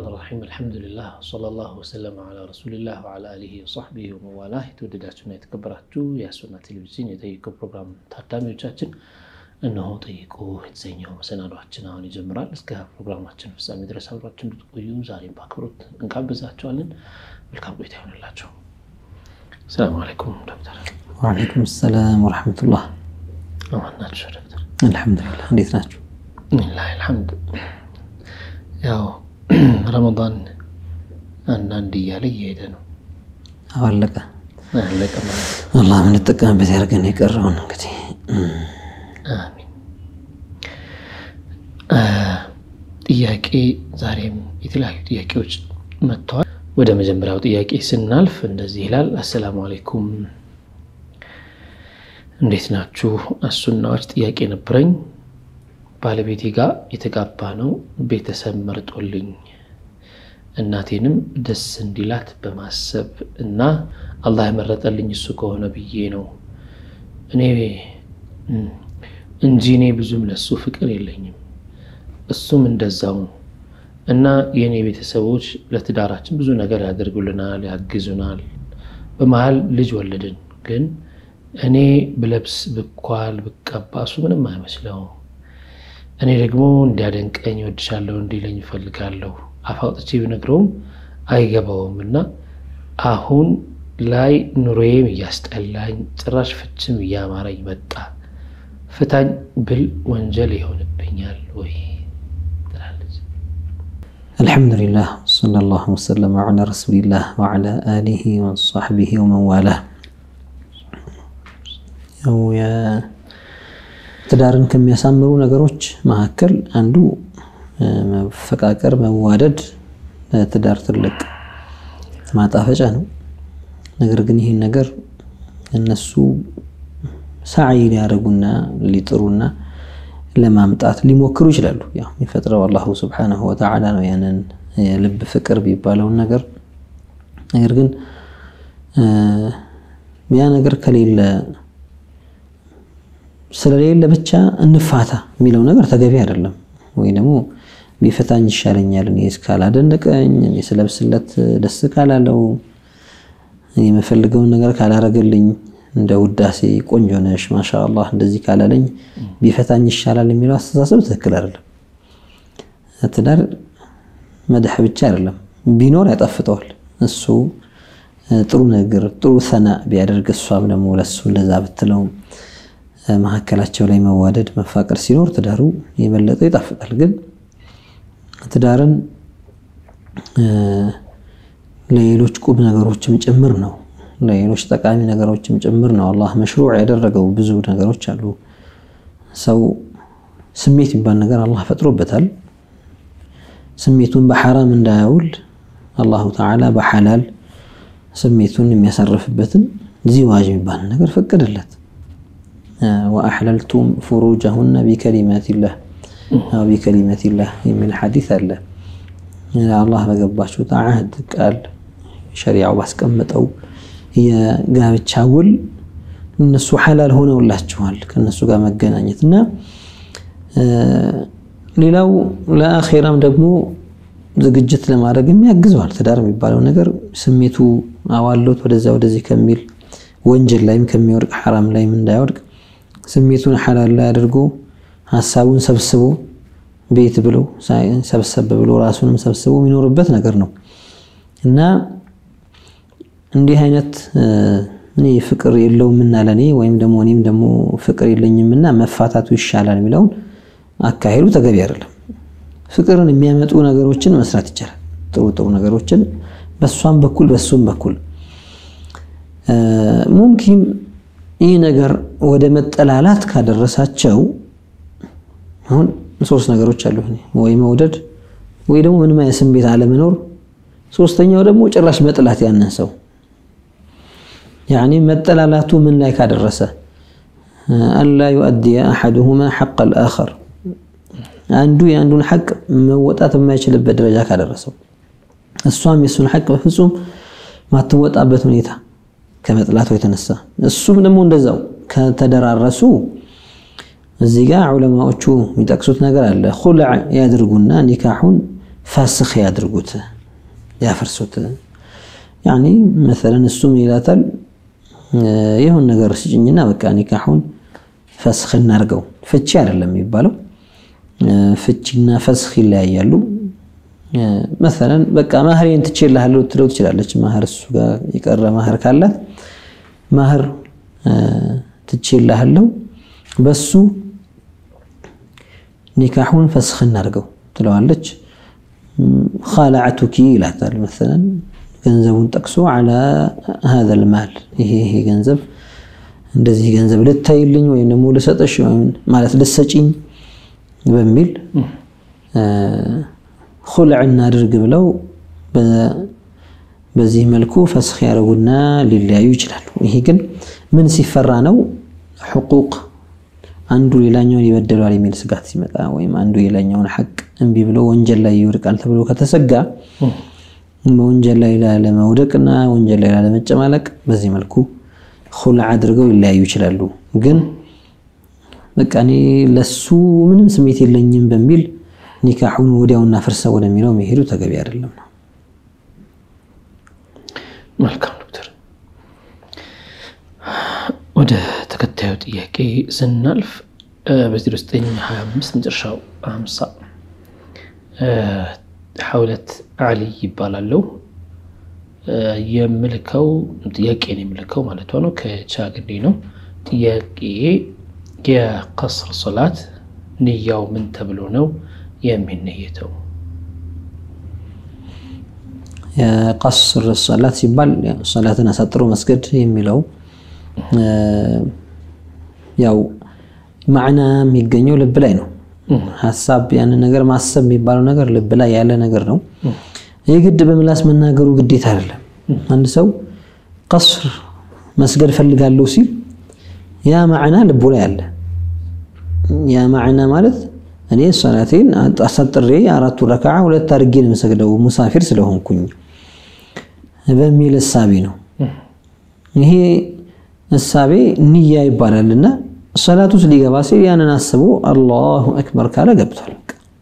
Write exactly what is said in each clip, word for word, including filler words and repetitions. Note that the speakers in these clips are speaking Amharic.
الرحمن الرحيم الحمد لله صلى الله وسلم على رسول الله وعلى آله وصحبه ومن والاه የተወደዳችሁና የተከበራችሁ የሱና ቴሌቪዥን የጠይቁ ፕሮግራም ታዳሚዎቻችን እነሆ ጠይቁ የተሰኘው መሰናዷችን አሁን ይጀምራል። እስከ ፕሮግራማችን ፍጻሜ ድረስ አብራችሁን እንድትቆዩ ዛሬም በአክብሮት እንጋብዛችኋለን። መልካም ቆይታ ይሁንላችሁ። ሰላም አለይኩም ዶክተር። ወአለይኩም ሰላም ወራህመቱላህ። አማን ናችሁ ዶክተር? አልহামዱሊላህ። እንዴት ናችሁ? ሊላሂ አልሐምድ። ያው ረመዳን አንዳንድ እያለ እየሄደ ነው። አለቀ አለቀ ማለት አላህ ምን ተጠቀመበት ያርገን የቀረውን እንግዲህ አሚን። ጥያቄ ዛሬም የተለያዩ ጥያቄዎች መጥተዋል። ወደ መጀመሪያው ጥያቄ ስናልፍ እንደዚህ ይላል። አሰላሙ አለይኩም እንዴት ናችሁ? አሱናዎች ጥያቄ ነበረኝ። ባለቤቴ ጋር የተጋባ ነው ቤተሰብ መርጦልኝ እናቴንም ደስ እንዲላት በማሰብ እና አላህ የመረጠልኝ እሱ ከሆነ ብዬ ነው እኔ እንጂ እኔ ብዙም ለሱ ፍቅር የለኝም እሱም እንደዛው እና የኔ ቤተሰቦች ለትዳራችን ብዙ ነገር ያደርጉልናል ያግዙናል። በመሃል ልጅ ወለድን። ግን እኔ ብለብስ ብኳል ብቀባ እሱ ምንም አይመስለው። እኔ ደግሞ እንዲያደንቀኝ ወድሻለሁ እንዲለኝ ፈልጋለሁ። አፋውጥቼ ብነግረውም አይገባውምና አሁን ላይ ኑሮዬም ያስጠላኝ ጭራሽ ፍችም ያማረኝ መጣ። ፍታኝ ብል ወንጀል ይሆንብኛል ወይ? አልহামዱሊላህ ሰለላሁ ዐለይሂ ወሰለም ዐላ ረሱሊላህ ወዐላ አሊሂ ወሰህቢሂ ወመን ዋላህ። ያው ያ ትዳርን ከሚያሳምሩ ነገሮች መካከል አንዱ መፈቃቀር መዋደድ ትዳር ትልቅ ማጣፈጫ ነው። ነገር ግን ይሄን ነገር እነሱ ሳይ ሊያረጉና ሊጥሩና ለማምጣት ሊሞክሩ ይችላሉ። ያው ይፈጥረው አላህ Subhanahu Wa Ta'ala ነው ያንን የልብ ፍቅር ቢባለው ነገር። ነገር ግን ያ ነገር ከሌለ ስለሌለ ብቻ እንፋታ የሚለው ነገር ተገቢ አይደለም። ወይ ደግሞ ቢፈታኝ ይሻለኛል እኔ እስካላደነቀኝ እኔ ስለብስለት ደስ ካላለው የምፈልገውን ነገር ካላረገልኝ እንደ ውዳሴ ቆንጆ ነሽ ማሻአላህ እንደዚህ ካላለኝ ቢፈታኝ ይሻላል የሚለው አስተሳሰብ ትክክል አይደለም። ትዳር መድህ ብቻ አይደለም ቢኖር ያጣፍጠዋል። እሱ ጥሩ ነገር ጥሩ ሰና ቢያደርግ እሷም ደግሞ ለሱ እንደዛ ብትለው መሐከላቸው ላይ መዋደድ መፋቀር ሲኖር ትዳሩ የበለጠ ይጣፍጣል። ግን ትዳርን ለሌሎች ቁም ነገሮችም ጭምር ነው ለሌሎች ጠቃሚ ነገሮችም ጭምር ነው አላህ መሽሩዕ ያደረገው ብዙ ነገሮች አሉ። ሰው ስሜት ይባል ነገር አላህ ፈጥሮበታል። ስሜቱን በሐራም እንዳያውል አላሁ ተዓላ በሐላል ስሜቱን የሚያሳርፍበትን ዚዋጅ ይባል ነገር ፈቀደለት። وأحللتم فروجهن بكلمات الله أو بكلمات الله من الحديث الله الله بقباشو تعهد قال شريعة باسكمتو هي قامت تشاول النسو حلال هنا ولا تشوال كالنسو قام مجانيتنا ليلاو لا آخرام دقمو زقجت لما رقم يقزوال تدار ميبالو نقر سميتو أوالوت ودزا ودزي كميل وانجل لا يمكن يورق حرام لا يمن دا يورق سميتون حلال لا يدرقو ሀሳቡን ሰብስቦ ቤት ብሎ ሰብሰብ ብሎ ራሱንም ሰብስቦ የሚኖርበት ነገር ነው። እና እንዲህ አይነት እኔ ፍቅር የለውምና ለኔ ወይም ደግሞ እኔም ደግሞ ፍቅር የለኝምና መፋታቱ ይሻላል የሚለው አካሄዱ ተገቢ አይደለም። ፍቅርን የሚያመጡ ነገሮችን መስራት ይቻላል። ጥሩ ጥሩ ነገሮችን በሷም በኩል በሱም በኩል ሙምኪን ይህ ነገር ወደ መጠላላት ካደረሳቸው አሁን ሶስት ነገሮች አሉ ወይ መውደድ ወይ ደግሞ ምንም አይነት ስሜት አለ መኖር ሶስተኛው ደግሞ ጭራሽ መጥላት ያንን ሰው يعني መጠላላቱ ምን ላይ ካደረሰ አላ يؤدي احدهما حق الاخر አንዱ ያንዱን ሐቅ መወጣት የማይችልበት ደረጃ ካደረሰው እሷም የሱን ሐቅ በፍጹም ማትወጣበት ሁኔታ ከመጥላቱ የተነሳ እሱም ደግሞ እንደዛው ከተደራረሱ እዚህ ጋር ዑለማዎቹ የሚጠቅሱት ነገር አለ። ኹልዕ ያድርጉና ኒካሁን فاسخ يادرقوت يافرسوت يعني مثلا السوم يلاتل يهون نقر سجننا بكا نكاحون فاسخ نارقو فتشي አይደለም የሚባለው ፍቺና ፈስኽ ይለያያሉ مثلا በቃ ማህሬን ትችላለህ ልትለው ትችላለች ማህር እሱ ጋር ይቀረ ማህር ካላት ማህር ትችላለህ በሱ ኒካሁን ፈስኽ እናርገው ትለዋለች خالعتك ይላታል مثلا ገንዘቡን ጠቅሶ على هذا المال ይሄ ይሄ ገንዘብ እንደዚህ ገንዘብ ልታይልኝ ወይ ደግሞ ልሰጠሽ ማለት ልሰጪኝ በሚል خلع እናድርግ ብለው በዚህ መልኩ ፈስኽ ያረጉና ሊለያዩ ይችላሉ ይሄ ግን ምን ሲፈራ ነው حقوق አንዱ ሌላኛውን ይበደላል የሚል ስጋት ሲመጣ ወይም አንዱ ሌላኛውን ሐቅ እንቢ ብሎ ወንጀል ላይ ይወርቃል ተብሎ ከተሰጋ ወንጀል ላይ ለመውደቅና ወንጀል ላይ ለመጨማለቅ በዚህ መልኩ خلع አድርገው ይለያዩ ይችላሉ ግን በቃ እኔ ለሱ ምንም ስሜት የለኝም በሚል ኒካሁን ወዲያውና ፍርሰው ወደሚለው መሄዱ ተገቢ አይደለም መልካም ዶክተር ወደ ተከታዩ ጥያቄ ስናልፍ በ ዘጠኝ ሃያ አምስት መጨረሻው ሃምሳ ሐውለት አሊ ይባላል የምልከው ጥያቄ ነው የምልከው ማለት ነው ከቻግዴ ነው ጥያቄ የቀስር ሶላት ንያው ምን ተብሎ ነው የሚነየተው የቀስር ሶላት ሲባል ሶላትን አሳጥሮ መስገድ የሚለው ያው ማዕና የሚገኘው ልብ ላይ ነው ሐሳብ ያን ነገር ማሰብ የሚባለው ነገር ልብ ላይ ያለ ነገር ነው የግድ በምላስ መናገሩ ግዴታ አይደለም አንድ ሰው ቀስር መስገድ ፈልጋለሁ ሲል ያ ማዕና ልቡ ላይ አለ ያ ማዕና ማለት እኔ ሶላቴን አሳጥሬ አራቱ ረካዓ ሁለት አድርጌ ነው መስገደው ሙሳፊር ስለሆንኩኝ በሚል ሐሳቢ ነው ይሄ ሐሳቤ ንያ ይባላልና ሶላቱ ሊገባ ሲል ያንን አስቦ አላሁ አክበር ካለ ገብቷል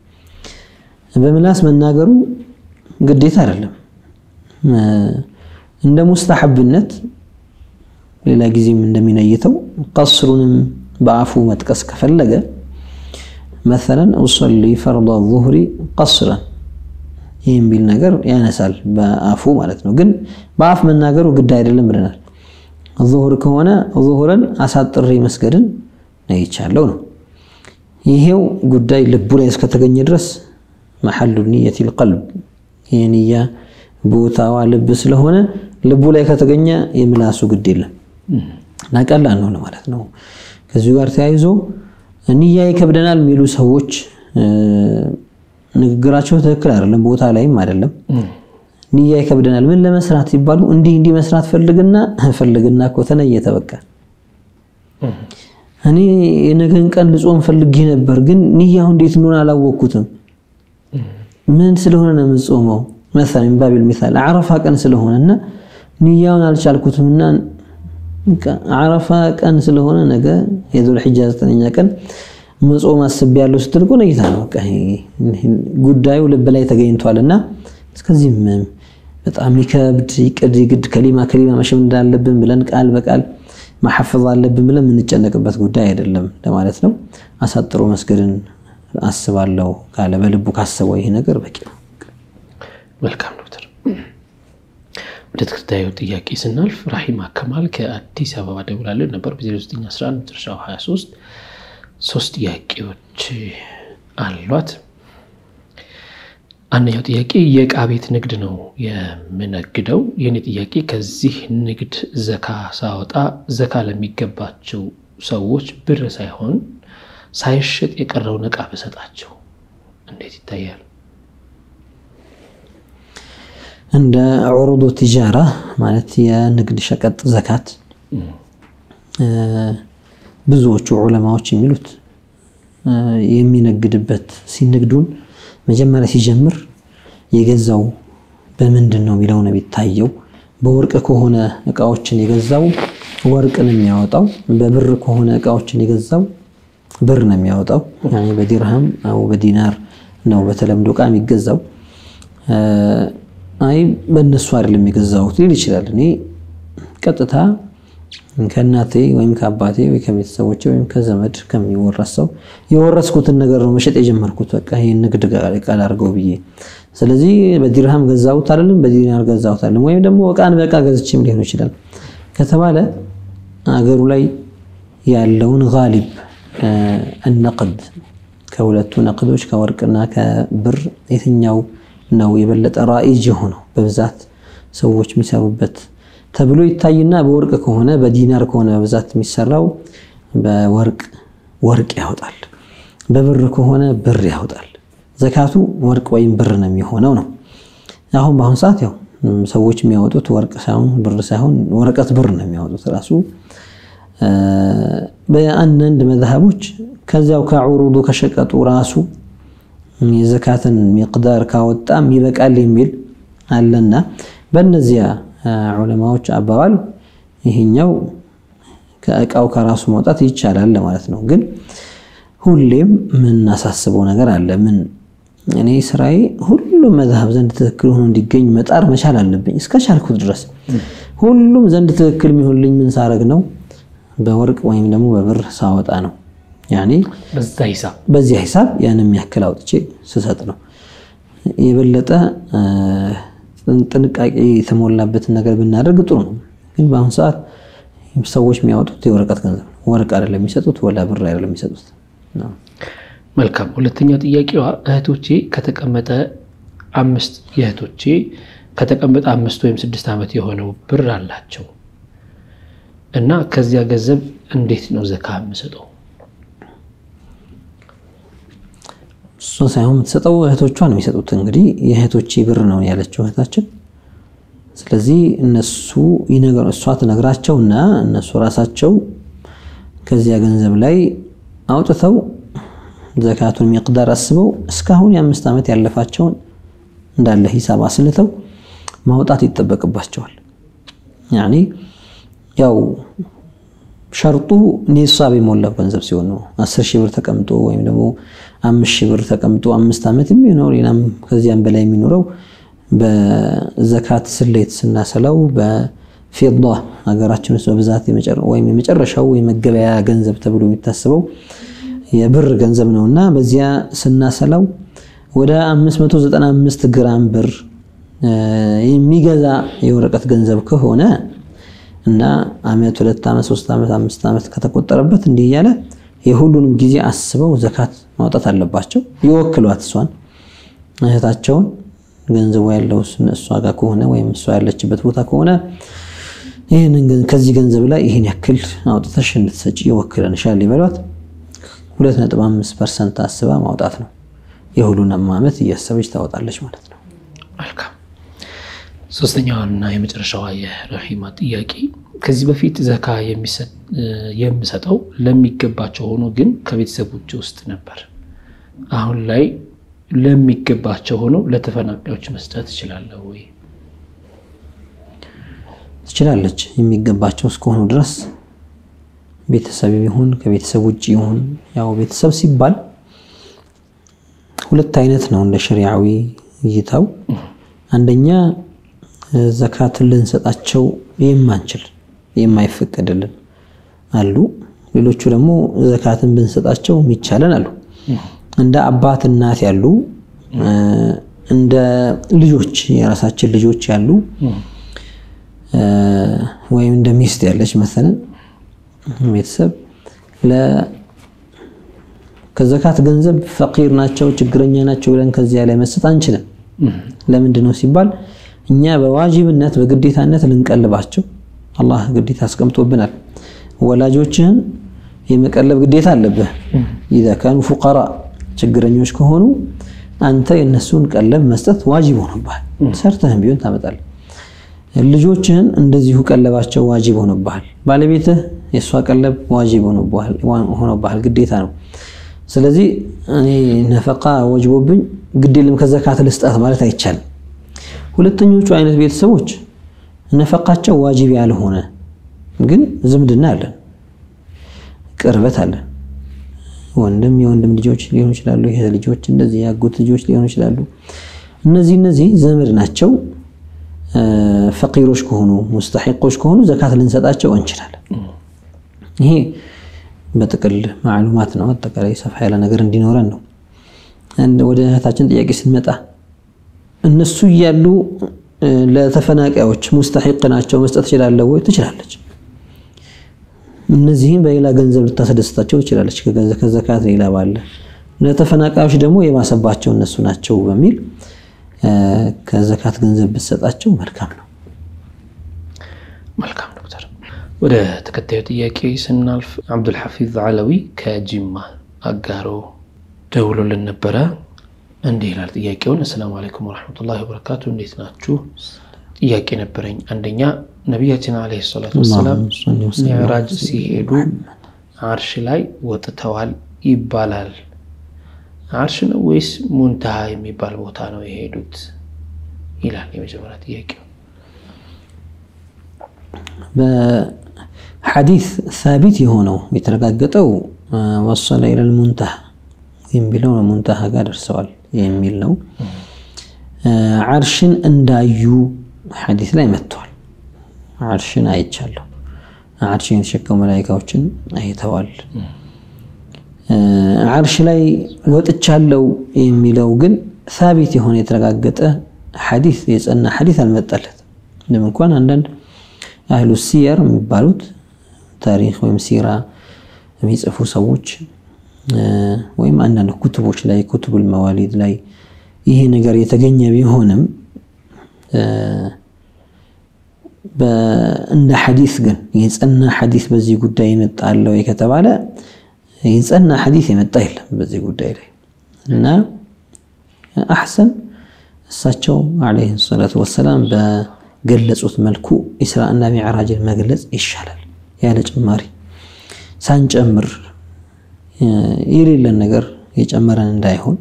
በምላስ መናገሩ ግዴታ አይደለም እንደ ሙስተሐብነት ሌላ ጊዜም እንደሚነይተው ቀስሩንም በአፉ መጥቀስ ከፈለገ مثلا اصلي فرض الظهر قصرا የሚል ነገር ያነሳል በአፉ ማለት ነው ግን በአፍ መናገሩ ግድ አይደለም ብለናል الظهر ከሆነ ظهرን አሳጥሬ መስገድን ነው ይቻለው ነው ይሄው ጉዳይ ልቡ ላይ እስከተገኘ ድረስ محل النية القلب የንያ ቦታው ልብ ስለሆነ ልቡ ላይ ከተገኘ የምላሱ ግድ የለም ናቀላል ነው ማለት ነው ከዚህ ጋር ተያይዞ ንያ ይከብደናል የሚሉ ሰዎች ንግግራቸው ትክክል አይደለም ቦታ ላይም አይደለም ንያ ይከብደናል ምን ለመስራት ይባሉ እንዲ እንዲ መስራት ፈልግና ፈልግና ኮተነየ ተበቃ እኔ የነገን ቀን ልጾም ፈልጌ ነበር ግን ንያው እንዴት እንደሆነ አላወቅኩትም ምን ስለሆነ ነው የምጾመው مثلا باب المثال عرفه ቀን ስለሆነና ንያውን አልቻልኩትምና عرفه ቀን ስለሆነ ነገ የዙል ሒጃ ዘጠነኛ ቀን መጾም አስቤያለሁ ስትልቆ ነይታ ነው በቃ ጉዳዩ ልብ ላይ ተገኝቷልና እስከዚህ በጣም ይከብድ ይቅድ ይግድ ከሊማ ከሊማ መሸም እንዳለብን ብለን ቃል በቃል ማሐፈዝ አለብን ብለን ምንጨነቅበት ጉዳይ አይደለም ለማለት ነው አሳጥሮ መስገድን አስባለሁ ካለ በልቡ ካሰበው ይሄ ነገር በቂ ነው መልካም ዶክተር ወደ ተከታዩ ጥያቄ ስናልፍ ራሂማ ከማል ከአዲስ አበባ ደውላለን ነበር በ ዘጠኝ አስራ አንድ መጨረሻው ሃያ ሶስት ሶስት ጥያቄዎች አሏት አንደኛው ጥያቄ የዕቃ ቤት ንግድ ነው የምነግደው የኔ ጥያቄ ከዚህ ንግድ ዘካ ሳወጣ ዘካ ለሚገባቸው ሰዎች ብር ሳይሆን ሳይሸጥ የቀረውን ዕቃ በሰጣቸው እንዴት ይታያል عند عروض التجارة ማለት የንግድ ሸቀጥ ዘካት ብዙዎቹ ዑለማዎች የሚሉት የሚነግድበት ሲነግዱን መጀመሪያ ሲጀምር የገዛው በምንድነው የሚለው ነው የሚታየው በወርቅ ከሆነ እቃዎችን የገዛው ወርቅን የሚያወጣው በብር ከሆነ እቃዎችን የገዛው ብር ነው የሚያወጣው يعني በዲርሃም او በዲናር ነው በተለምዶ ዕቃ የሚገዛው አይ በእነሱ አይደለም የገዛሁት ሊል ይችላል። እኔ ቀጥታ ከእናቴ ወይም ከአባቴ ወይ ከቤተሰቦቼ ወይም ከዘመድ ከሚወረሰው የወረስኩትን ነገር ነው መሸጥ የጀመርኩት በቃ ይሄን ንግድ ቃል አድርገው ብዬ ስለዚህ በዲርሃም ገዛሁት አይደለም በዲናር ገዛሁት አይደለም ወይም ደግሞ ወቃን በቃ ገዝቼም ሊሆን ይችላል ከተባለ አገሩ ላይ ያለውን ጋሊብ النقد ከሁለቱ ነቅዶች ከወርቅና ከብር የትኛው ነው የበለጠ ራኢጅ ሆነው በብዛት ሰዎች የሚሰሩበት ተብሎ ይታይና በወርቅ ከሆነ በዲናር ከሆነ በብዛት የሚሰራው በወርቅ ወርቅ ያወጣል በብር ከሆነ ብር ያወጣል ዘካቱ ወርቅ ወይም ብር ነው የሚሆነው ነው አሁን በአሁን ሰዓት ያው ሰዎች የሚያወጡት ወርቅ ሳይሆን ብር ሳይሆን ወረቀት ብር ነው የሚያወጡት ራሱ በአንዳንድ መዝሐቦች ከዛው ከዑሩዱ ከሸቀጡ ራሱ የዘካትን ሚቅዳር ካወጣም ይበቃል የሚል አለና በእነዚያ ዑለማዎች አባባል ይሄኛው ከእቃው ከራሱ መውጣት ይቻላል ማለት ነው ግን ሁሌም ምን አሳስበው ነገር አለ ምን እኔ ስራዬ ሁሉም መዝሐብ ዘንድ ትክክል ሆኖ እንዲገኝ መጣር መቻል አለብኝ እስከቻልኩት ድረስ ሁሉም ዘንድ ትክክል የሚሆንልኝ ምን ሳረግ ነው በወርቅ ወይም ደግሞ በብር ሳወጣ ነው ያኒ በዛ ሂሳብ በዚህ ሂሳብ ያንም ያክል አውጥቼ ስሰጥ ነው የበለጠ ጥንቃቄ የተሞላበት ነገር ብናደርግ ጥሩ ነው ግን በአሁን ሰዓት ሰዎች የሚያወጡት የወረቀት ገንዘብ ወርቅ አይደለም የሚሰጡት ወላ ብር አይደለም የሚሰጡት ነው መልካም ሁለተኛ ጥያቄዋ እህቶቼ ከተቀመጠ አምስት የእህቶቼ ከተቀመጠ አምስት ወይም ስድስት ዓመት የሆነው ብር አላቸው እና ከዚያ ገንዘብ እንዴት ነው ዘካ የምሰጠው ሶ ሳይሆን የምትሰጠው እህቶቿን የሚሰጡት እንግዲህ የእህቶቼ ብር ነው ያለችው እህታችን ስለዚህ እነሱ ይነገር እሷ ትነግራቸውና እነሱ ራሳቸው ከዚያ ገንዘብ ላይ አውጥተው ዘካቱን ሚቅዳር አስበው እስካሁን የአምስት ዓመት ያለፋቸውን እንዳለ ሂሳብ አስልተው ማውጣት ይተበቅባቸዋል ያኒ ያው ሸርጡ ኒሳብ የሞላው ገንዘብ ሲሆን ነው አስር ሺህ ብር ተቀምጦ ወይም ደግሞ አምስት ሺህ ብር ተቀምጦ አምስት ዓመት የሚኖር ይናም ከዚያም በላይ የሚኖረው በዘካት ስሌት ስናሰላው በፊዳ ሀገራችን ውስጥ በብዛት የመጨረሻው ወይም የመጨረሻው የመገበያ ገንዘብ ተብሎ የሚታሰበው የብር ገንዘብ ነውና በዚያ ስናሰላው ወደ አምስት መቶ ዘጠና አምስት ግራም ብር የሚገዛ የወረቀት ገንዘብ ከሆነ እና አመት ሁለት አመት ሶስት አመት አምስት አመት ከተቆጠረበት እንዲህ ያለ የሁሉንም ጊዜ አስበው ዘካት ማውጣት አለባቸው ይወክሏት እሷን እህታቸውን ገንዘቡ ያለው እሷ ጋር ከሆነ ወይም እሷ ያለችበት ቦታ ከሆነ ይሄንን ከዚህ ገንዘብ ላይ ይሄን ያክል አውጥተሽ እንድትሰጪ ይወክለንሻል ይበሏት ሁለት ነጥብ አምስት ፐርሰንት አስባ ማውጣት ነው የሁሉንም አመት እያሰበች ታወጣለች ማለት ነው መልካም ሶስተኛውና የመጨረሻው የረሂማ ጥያቄ ከዚህ በፊት ዘካ የሚሰጥ የሚሰጠው ለሚገባቸው ሆኖ ግን ከቤተሰቦች ውስጥ ነበር አሁን ላይ ለሚገባቸው ሆኖ ለተፈናቃዮች መስጠት ይችላል ወይ ትችላለች የሚገባቸው እስከሆኑ ድረስ ቤተሰብ ይሁን ከቤተሰብ ውጪ ይሁን ያው ቤተሰብ ሲባል ሁለት አይነት ነው እንደ ሸሪዓዊ ይታው አንደኛ ዘካት ልንሰጣቸው የማንችል የማይፈቀድልን አሉ ሌሎቹ ደግሞ ዘካትን ብንሰጣቸው የሚቻለን አሉ እንደ አባት እናት ያሉ እንደ ልጆች የራሳችን ልጆች ያሉ ወይም እንደ ሚስት ያለች مثلا ቤተሰብ ለ ከዘካት ገንዘብ ፈቂር ናቸው ችግረኛ ናቸው ብለን ከዚያ ላይ መስጠት አንችልም ለምንድን ነው ሲባል እኛ በዋጅብነት በግዴታነት ልንቀልባቸው አላህ ግዴታ አስቀምጦብናል ወላጆችን የመቀለብ ግዴታ አለብህ اذا كانوا فقراء ችግረኞች ከሆኑ አንተ የነሱን ቀለብ መስጠት ዋጅብ ሆነብሃል ሰርተህም ቢሆን ታመጣለህ ልጆችን እንደዚሁ ቀለባቸው ዋጅብ ሆነብሃል ባለቤትህ የሷ ቀለብ ዋጅብ ሆነብሃል ሆነብሃል ግዴታ ነው ስለዚህ እኔ ነፈቃ ወጅቦብኝ ግዴለም ከዘካት ልስጣት ማለት አይቻልም ሁለተኞቹ አይነት ቤተሰቦች ነፈቃቸው ዋጅብ ያልሆነ ግን ዝምድና አለ ቅርበት አለ ወንድም የወንድም ልጆች ሊሆኑ ይችላሉ ይሄ ልጆች እንደዚህ ያጎት ልጆች ሊሆኑ ይችላሉ እነዚህ እነዚህ ዘመድ ናቸው ፈቂሮች ከሆኑ ሙስተሒቆች ከሆኑ ዘካት ልንሰጣቸው እንችላለን ይሄ በጥቅል ማዕሉማት ነው አጠቃላይ ሰፋ ያለ ነገር እንዲኖረን ነው አንድ ወደ እህታችን ጥያቄ ስንመጣ እነሱ ያሉ ለተፈናቃዮች ሙስተሒቅ ናቸው መስጠት ይችላል ወይ ትችላለች እነዚህን በሌላ ገንዘብ ልታስደስታቸው ትችላለች ከዘካት ሌላ ባለ ለተፈናቃዮች ደግሞ የባሰባቸው እነሱ ናቸው በሚል ከዘካት ገንዘብ ብትሰጣቸው መልካም ነው መልካም ዶክተር ወደ ተከታዩ ጥያቄ ስናልፍ አብዱል ሐፊዝ ዓለዊ ከጂማ አጋሮ ደውሎልን ነበር እንዲህ ይላል ጥያቄውን ሰላም አለይኩም ወራህመቱላሂ ወበረካቱ እንዴት ናችሁ ጥያቄ ነበረኝ አንደኛ ነብያችን አለይሂ ሰላቱ ወሰለም ሚዕራጅ ሲሄዱ አርሽ ላይ ወጥተዋል ይባላል አርሽ ነው ወይስ ሙንተሃ የሚባል ቦታ ነው የሄዱት ይላል የመጀመሪያ ጥያቄው በሐዲስ ثابت የሆነው የተረጋገጠው ወሰለ ኢላ المنتهى የሚለው ሙንተሃ ጋር ደርሰዋል የሚል ነው አርሽን እንዳዩ ሐዲስ ላይ መጥቷል አርሽን አይቻለሁ አርሽን የተሸከሙ መላእክቶችን አይተዋል አርሽ ላይ ወጥቻለሁ የሚለው ግን ثابت የሆነ የተረጋገጠ ሐዲስ የጸና ሐዲስ አልመጣለት ለምን እንኳን አንዳንድ አህሉ ሲየር የሚባሉት ታሪክ ወይም ሲራ የሚጽፉ ሰዎች ወይም አንዳንድ ኩቱቦች ላይ ኩቱቡል መዋሊድ ላይ ይሄ ነገር የተገኘ ቢሆንም በእንደ ሐዲስ ግን የጸና ሐዲስ በዚህ ጉዳይ መጣለው ከተባለ የጸና ሐዲስ የመጣ የለም በዚህ ጉዳይ ላይ እና አህሰን እሳቸው አለይሂ ሰላቱ ወሰለም በገለጹት መልኩ ኢስራ እና ሚዕራጅን መግለጽ ይሻላል ያለ ጭማሪ ሳንጨምር የሌለን ነገር የጨመረን እንዳይሆን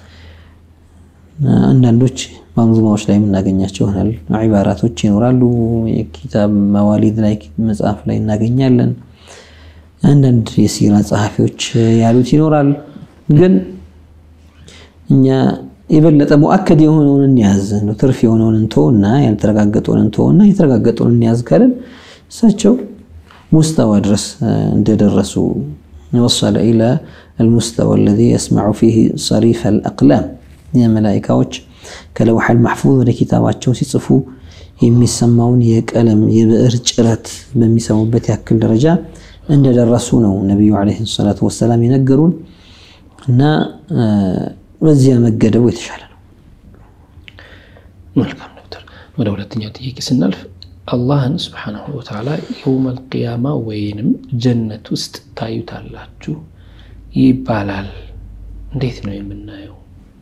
አንዳንዶች ማንዙማዎች ላይ እናገኛቸው ይሆናል ዒባራቶች ይኖራሉ የኪታብ መዋሊድ ላይ መጽሐፍ ላይ እናገኛለን አንዳንድ የሲራ ጸሐፊዎች ያሉት ይኖራል ግን እኛ የበለጠ ሙአከድ የሆነውን እንያዝ ነው ትርፍ የሆነውን እንተውና ያልተረጋገጠውን እንተውና የተረጋገጠውን እንያዝ ካለን እሳቸው ሙስተዋ ድረስ እንደደረሱ وصل إلى المستوى الذي يسمع فيه صريف الأقلام يا ملائكة كلوح المحفوظ لكتاباتهم ሲጽፉ የሚሰማውን የቀለም የብዕር ጭረት በሚሰሙበት ያክል ደረጃ እንደደረሱ ነው ነብዩ አለይሂ ሰላቱ ወሰለም ይነገሩን እና በዚያ መገደቡ የተሻለ ነው መልካም ዶክተር ወደ ሁለተኛው ጥያቄ ስናልፍ አላህን Subhanahu Wa Ta'ala يوم القيامة ወይንም ጀነት ውስጥ ታዩታላችሁ ይባላል እንዴት ነው የምናየው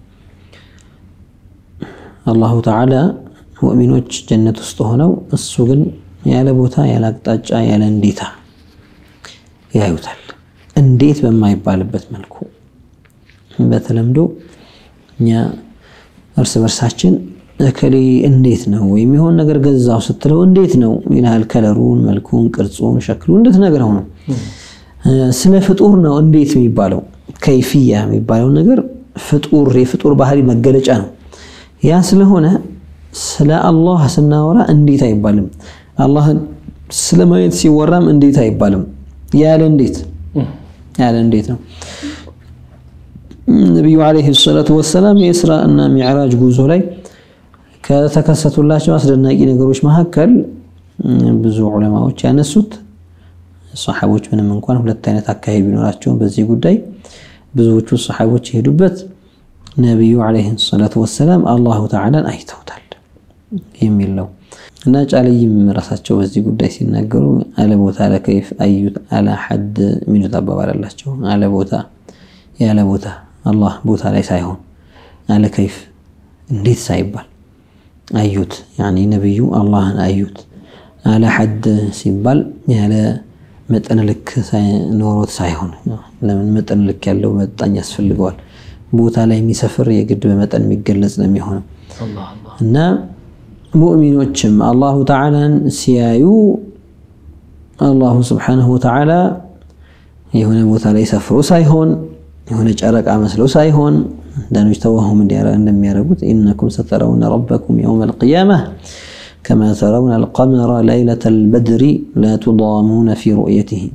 አላሁ ተዓላ ሙእሚኖች ጀነት ውስጥ ሆነው እሱ ግን ያለ ቦታ ያለ አቅጣጫ ያለ እንዴታ ያዩታል እንዴት በማይባልበት መልኩ በተለምዶ እኛ እርስ በርሳችን እከሌ እንዴት ነው የሚሆን ነገር ገዛው ስትለው እንዴት ነው ይላል ከለሩን መልኩን ቅርጹን ሸክሉን እንዴት ነገር ሆኖ ስለ ፍጡር ነው እንዴት የሚባለው ከይፍያ የሚባለው ነገር ፍጡር የፍጡር ባህሪ መገለጫ ነው ያ ስለሆነ ስለ አላህ ስናወራ እንዴት አይባልም አላህን ስለማየት ሲወራም እንዴት አይባልም ያለ እንዴት ያለ እንዴት ነው ነብዩ አለይሂ ሰላቱ ወሰለም የኢስራ እና ሚዕራጅ ጉዞ ላይ ከተከሰቱላቸው አስደናቂ ነገሮች መካከል ብዙ ዑለማዎች ያነሱት ሱሐቦች ምንም እንኳን ሁለት አይነት አካሄድ ቢኖራቸው በዚህ ጉዳይ ብዙዎቹ ሱሐቦች ይሄዱበት ነብዩ አለይሂ ሰላቱ ወሰለም አላሁ ተዓላን አይተውታል የሚል ነው እና ጫለይም ራሳቸው በዚህ ጉዳይ ሲናገሩ አለ ቦታ ለከይፍ አዩት አላ ሐድ ምን ተባባላላቸው አለ ቦታ ያለ ቦታ አላህ ቦታ ላይ ሳይሆን አለ ከይፍ እንዴት ሳይባል አዩት يعني ነብዩ አላህን አዩት አለ ሐድ ሲባል ያለ መጠን ልክ ኖሮት ሳይሆን ለምን መጠን ልክ ያለው መጣኝ ያስፈልገዋል ቦታ ላይ የሚሰፍር የግድ በመጠን የሚገለጽ ነው የሚሆነው አላህ አላህ እና ሙእሚኖችም አላሁ ተዓላን ሲያዩ አላሁ Subhanahu Wa Ta'ala የሆነ ቦታ ላይ ሰፍሮ ሳይሆን የሆነ ጨረቃ መስሎ ሳይሆን دانوش توهم لم يربط إنكم سترون ربكم يوم القيامة كما ترون القمر ليلة البدر لا تضامون في رؤيته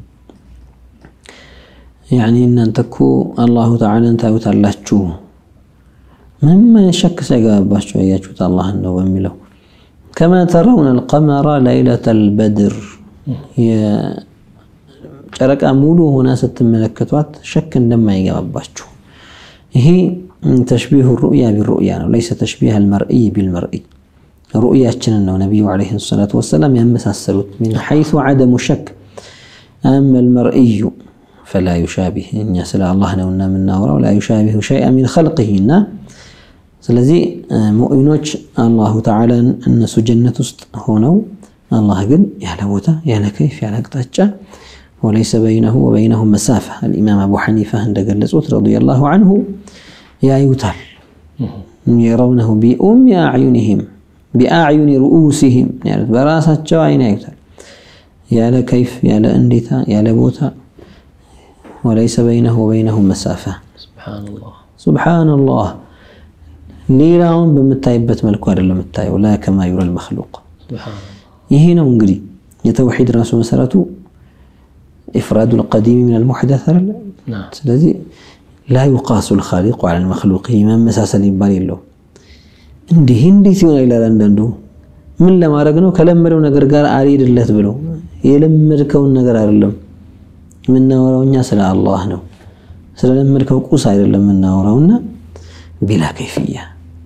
يعني إن تكو الله تعالى أنت وتعالى مما يشك سيقابش ويجوت الله أنه ومله كما ترون القمر ليلة البدر يا شرك أموله هنا ستملكتوات شك لما يقابش هي تشبيه الرؤيا بالرؤيا ليس تشبيه المرئي بالمرئي رؤيا أنه نبي عليه الصلاة والسلام يمساسلوت من حيث عدم شك أما المرئي فلا يشابه إن يسأل الله نونا من نورا ولا يشابه شيئا من خلقه ስለዚህ ሙእሚኖች አላሁ ተዓላ እነሱ ጀነት ውስጥ ሆነው አላህ ግን ያለ ቦታ ያለ ከይፍ ያለ አቅጣጫ وليس بينه وبينهم مسافة الإمام أبو حنيفة እንደገለጹት رضي الله عنه ያዩታል يرونه بأم أعينهم بأعين رؤوسهم يعني በራሳቸው አይን ያዩታል ያለ ከይፍ ያለ እንዴታ ያለ ቦታ وليس بينه وبينهم مسافة سبحان الله سبحان الله ليلاون بمتايبت ملكو አይደለም የምታየው لا كما يرى المخلوق سبحان الله ይሄ ነው እንግዲህ የተውሂድ ራሱ መሰረቱ إفراد القديم من المحدث نعم ስለዚህ لا يقاس الخالق على المخلوق ما መሳሰል ይባል የለው እንዲህ እንዴት ይሆናል ይላል አንዳንዱ ምን ለማድረግ ነው ከለመደው ነገር ጋር አልሄድለት ብሎ የለመድከውን ነገር አይደለም ምናወራውኛ ስለ አላህ ነው ስለለመድከው ቁስ አይደለም ምናወራውና بلا كيفية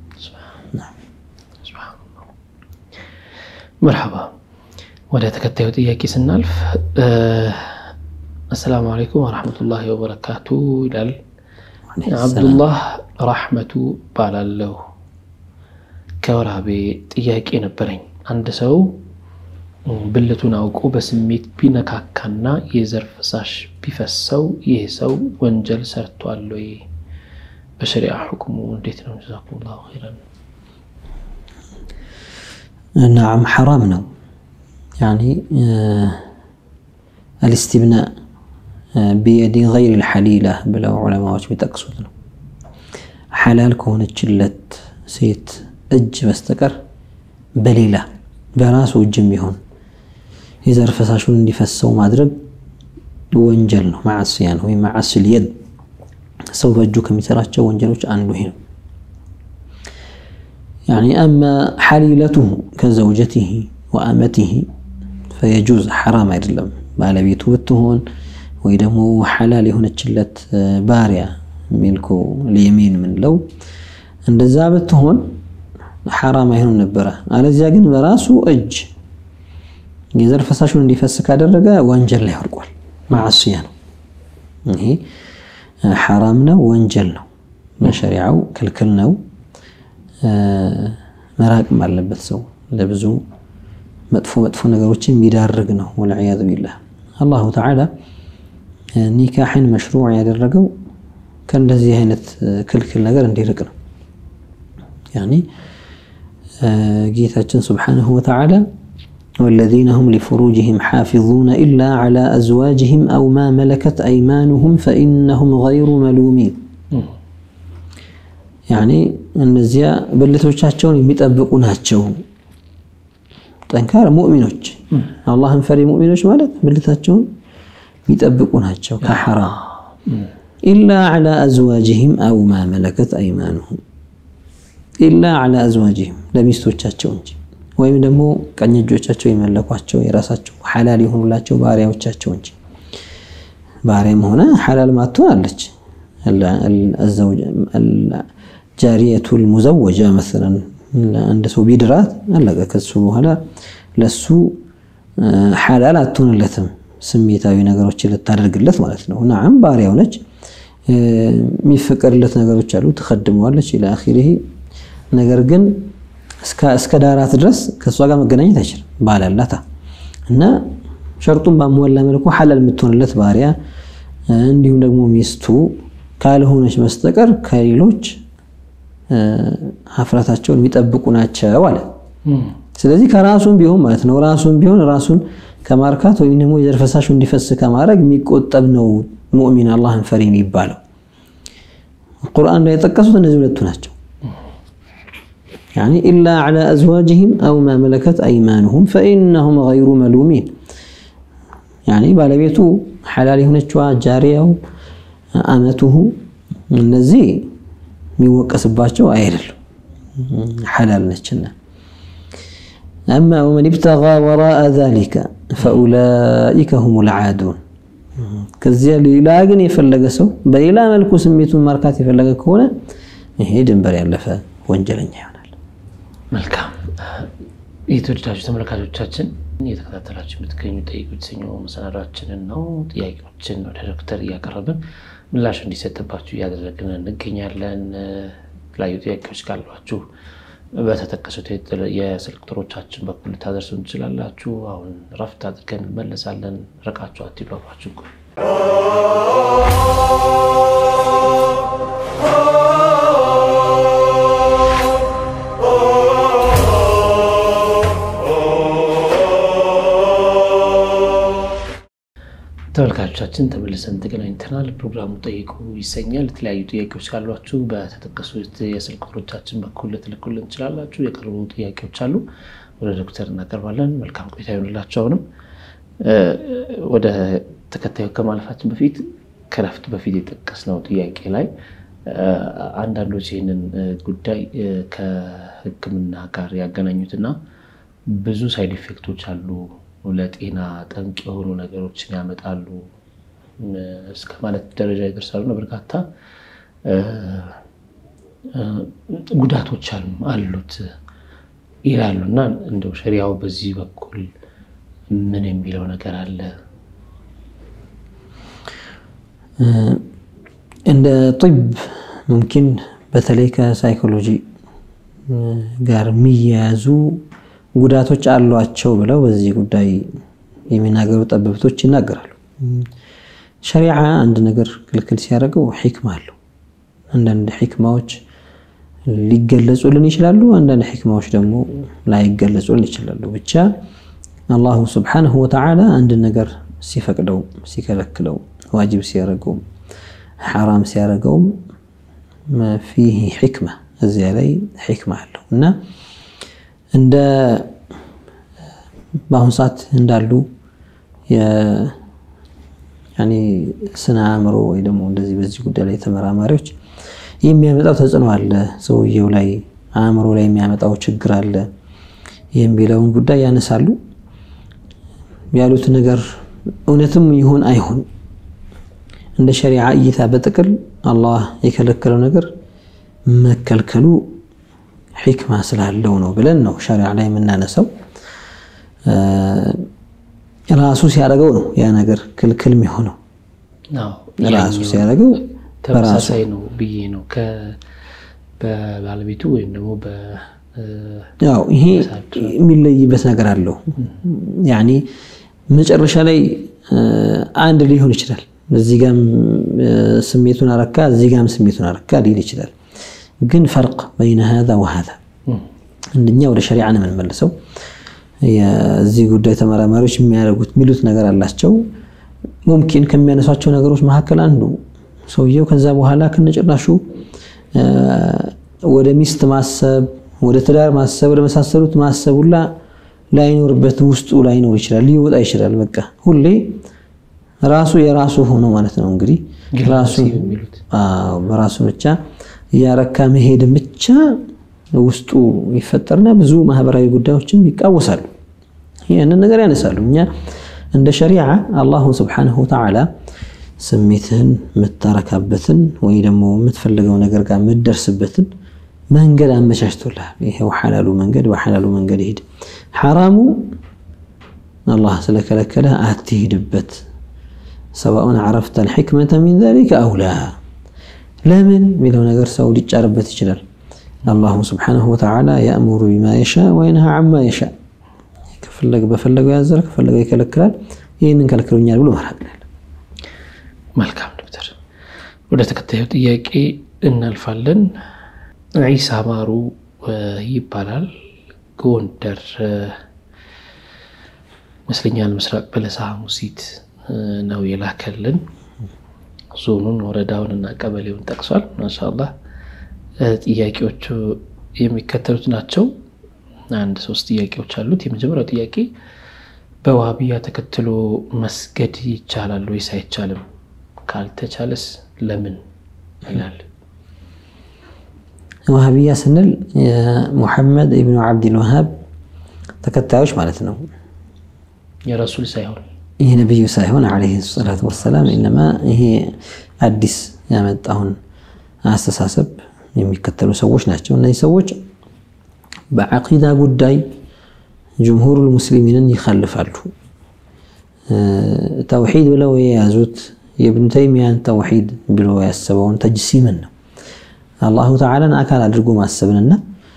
مرحبا ولا تكتيو تياكي سنالف أه السلام عليكم ورحمة الله وبركاته إلال عبد الله رحمة بالله كورابي تياكي نبرين عند سو بلتنا أوكو بسميت بينكاكنا يزر فساش بفسو يهسو وانجل سرطو اللوي بشريعة حكمه وديتنا جزاكم الله خيرا نعم حرامنا يعني آه الاستبناء آه بيد غير الحليلة بلا علماء بتقصدنا حلال كون تشلت سيت اج بستكر بليلة براسو جميهون إذا رفساشون اللي فسوا مادرب وانجلنا مع السيان هو مع اليد سوف أجوك مثلاً وانجلوش عنه هنا يعني أما حليلته كزوجته وأمته فيجوز حرام يرلم على بيته بتهون ويدمو حلال هنا تشلت بارية ملكو اليمين من لو عند الزابتهون حرام هنا نبرة على زاجن براسه أج يزر فساشون اللي فسك هذا الرجاء وانجل له رجال مع الصيانة هي حرامنا وانجلنا ما شريعه كلكلنا آه مراق معلبت سو لبزو مدفو مدفو نغروچين بيدارغنا والعياذ بالله الله تعالى نكاح مشروع ያደረገው ከእንደዚህ አይነት ክልክል ነገር እንዲርቅ ነው يعني ጌታችን سبحانه وتعالى والذين هم لفروجهم حافظون إلا على أزواجهم أو ما ملكت أيمانهم فإنهم غير ملومين يعني النزيا بلتوچاچون የሚጠብቁናቸው ጠንካራ ሙእሚኖች አላህን ፈሪ ሙእሚኖች ማለት በልታቸውን የሚጠብቁናቸው ከሐራም إلا على أزواجهم أو ما ملكت أيمانهم إلا على أزواجهم ለሚስቶቻቸው እንጂ ወይም ደግሞ ቀኝ እጆቻቸው ይመለኳቸው የራሳቸው ሐላል ይሆኑላቸው ባሪያዎቻቸው እንጂ ባሪያም ሆነ ሐላል ማጥቶ አለች الزوج الجارية المزوجة مثلا عند سو بيدرات አለቀ ከሱ በኋላ ለሱ ሐላል አትሆንለትም ስሜታዊ ነገሮችን ልታደርግለት ማለት ነው نعم ባሪያው ነች የሚፈቀድለት ነገሮች አሉ ተخدመዋለች الى اخره ነገር ግን እስከ እስከ ዳራት ድረስ ከሷ ጋር መገናኘት አይችልም ባላላታ እና ሸርጡን ባሟላ መልኩ ሐላል የምትሆንለት ባሪያ እንዲሁም ደግሞ ሚስቱ ካልሆነች በስተቀር ከሌሎች ሀፍራታቸውን የሚጠብቁ ናቸው አለ ስለዚህ ከራሱም ቢሆን ማለት ነው ራሱም ቢሆን ራሱን ከማርካት ወይም ደግሞ የዘርፈሳሹ እንዲፈስ ከማድረግ የሚቆጠብ ነው ሙእሚን አላህን ፈሪ የሚባለው القرآن لا يتقصد نزول التناجو يعني إلا على أزواجهم أو ما ملكت أيمانهم فإنهم غير ملومين يعني بالبيتو حلالي هنا جاريه أمته النزي ميوقس باشو أيرل حلال نتشنا أما ومن ابتغى وراء ذلك فأولئك هم العادون كزيا لاغن يفلغ سو بإلى ملكو سميتو ماركات يفلغ كونه ይሄ ድንበር ያለፈ ወንጀለኛ ይሆናል መልካም የተወደዳችሁ ተመልካቾቻችን እየተከታተላችሁ የምትገኙ ጠይቁት ሰኞ መሰናዷችንን ነው ጥያቄዎችን ወደ ዶክተር እያቀረብን ምላሽ እንዲሰጥባችሁ ያደረግን እንገኛለን ላይ ጥያቄዎች ካሏችሁ በተጠቀሱት የስልክ ቁጥሮቻችን በኩል ታደርሱን እንችላላችሁ አሁን ረፍት አድርገን እንመለሳለን ረቃችሁ አትይባባችሁ ተመልካቾቻችን ተመልሰን ተገናኝተናል ፕሮግራሙ ጠይቁ ይሰኛል የተለያዩ ጥያቄዎች ካሏችሁ በተጠቀሱት የስልክ ቁጥሮቻችን በኩል ልትልኩልን እንችላላችሁ የቀረቡ ጥያቄዎች አሉ ወደ ዶክተር እናቀርባለን መልካም ቆይታ ይሁንላችሁ አሁንም ወደ ተከታዩ ከማለፋችን በፊት ከረፍት በፊት የተጠቀስነው ጥያቄ ላይ አንዳንዶች ይህንን ጉዳይ ከህክምና ጋር ያገናኙትና ብዙ ሳይድ ኢፌክቶች አሉ ለጤና ጠንቅ የሆኑ ነገሮችን ያመጣሉ እስከ ማለት ደረጃ ይደርሳሉ ነው በርካታ ጉዳቶች አሉት ይላሉና እንደው ሸሪዓው በዚህ በኩል ምን የሚለው ነገር አለ እንደ طب ممكن በተለይ ከሳይኮሎጂ ጋር የሚያዙ ጉዳቶች አሏቸው ብለው በዚህ ጉዳይ የሚናገሩ ጠበብቶች ይናገራሉ ሸሪዓ አንድ ነገር ክልክል ሲያደርገው ሂክማ አለው አንዳንድ ሂክማዎች ሊገለጹልን ይችላሉ አንዳንድ ሂክማዎች ደግሞ ላይገለጹልን ይችላሉ ብቻ አላህ Subhanahu Wa Ta'ala አንድ ነገር ሲፈቅደው ሲከለክለው ዋጅብ ሲያደርገው حرام ሲያደርገው فيه حكمة እዚያ ላይ ሂክማ አለው እና እንደ ባሁን ሰዓት እንዳሉ የ ያኒ ስነ አእምሮ ወይ ደግሞ እንደዚህ በዚህ ጉዳይ ላይ ተመራማሪዎች የሚያመጣው ተጽዕኖ አለ ሰውየው ላይ አእምሮ ላይ የሚያመጣው ችግር አለ የሚለውን ጉዳይ ያነሳሉ ያሉት ነገር እውነትም ይሁን አይሁን እንደ ሸሪዓ እይታ በጥቅል አላህ የከለከለው ነገር መከልከሉ حكمة سلاله ነው ብለን ነው ሸሪዓ ላይ የምናነሳው ራሱ ሲያደርገው ነው ያ ነገር ክልክል የሚሆነው ነው ራሱ ሲያደርገው ተመሳሳይ ነው ብዬ ነው ከ በባለቤቱ ወይም ደግሞ በ ያው ይሄ የሚለይበት ነገር አለው ያኒ መጨረሻ ላይ አንድ ሊሆን ይችላል እዚህ ጋር ስሜቱን አረካ እዚህ ጋር ስሜቱን አረካ ሊል ይችላል ግን فرق بين هذا وهذا እንደኛ ወደ ሸሪዓ ነው የምንመለሰው የዚህ ጉዳይ ተመራማሪዎች የሚያደርጉት ሚሉት ነገር አላቸው ممكن ከሚያነሳቸው ነገሮች መካከል አንዱ ሰውየው ከዛ በኋላ ከነጭራሹ ወደ ሚስት ማሰብ ወደ ትዳር ማሰብ ወደ መሳሰሉት ማሰቡላ ላይኖርበት ውስጡ ላይኖር ይችላል ሊወጣ ይችላል በቃ ሁሌ ራሱ የራሱ ሆኖ ማለት ነው እንግዲህ ራሱ አዎ በራሱ ብቻ ያረካ መሄድ ብቻ ውስጡ ይፈጠርና ብዙ ማህበራዊ ጉዳዮችን ይቃወሳሉ ይሄንን ነገር ያነሳሉ እኛ እንደ ሸሪዓ አላህ Subhanahu Wa Ta'ala ስሜትህን መታረካበትን ወይ ደግሞ የምትፈልገው ነገር ጋር መደርስበትን መንገድ አመቻችቶልሃል ይሄው ሐላሉ መንገድ ወሐላሉ መንገድ ይሄድ حرامu الله ስለከለከለ አትሄድበት سواء عرفت الحكمة من ذلك أو لا لمن ሚለው ነገር ሰው ሊጫርበት ይችላል الله سبحانه وتعالى يأمر بما يشاء وينهى عما يشاء ከፈለገ በፈለገው ያዘረ ከፈለገ ይከለክላል ይሄንን ከለክሉኛል ብሎ ማራቅ መልካም ዶክተር ወደ ተከታዩ ጥያቄ እናልፋለን ዒሳ ማሩ ይባላል ጎንደር መስለኛል ምስራቅ በለሳ ሙሲት ነው የላከልን ዞኑን ወረዳውንና ቀበሌውን ጠቅሷል ማሻአላህ ጥያቄዎቹ የሚከተሉት ናቸው አንድ ሶስት ጥያቄዎች አሉት የመጀመሪያው ጥያቄ በዋሃቢያ ተከትሎ መስገድ ይቻላል ወይስ አይቻልም ካልተቻለስ ለምን ይላል ዋሃቢያ ስንል ሙሐመድ ኢብኑ አብዱል ወሃብ ተከታዮች ማለት ነው የረሱል ሳይሆን ይሄ ነብዩ ሳይሆን አለይሂ ሰላቱ ወሰለም انما ይሄ አዲስ ያመጣውን አስተሳሰብ የሚከተሉ ሰዎች ናቸው እነዚህ ሰዎች በአቂዳ ጉዳይ جمهور المسلمين يخالفሉ توحيد ብለው የያዙት የኢብኑ ተይሚያን ተውሂድ ብለው ያሰበውን ተጅሲምን ነው አላሁ ተዓላን አካል አድርጎ ማሰብንና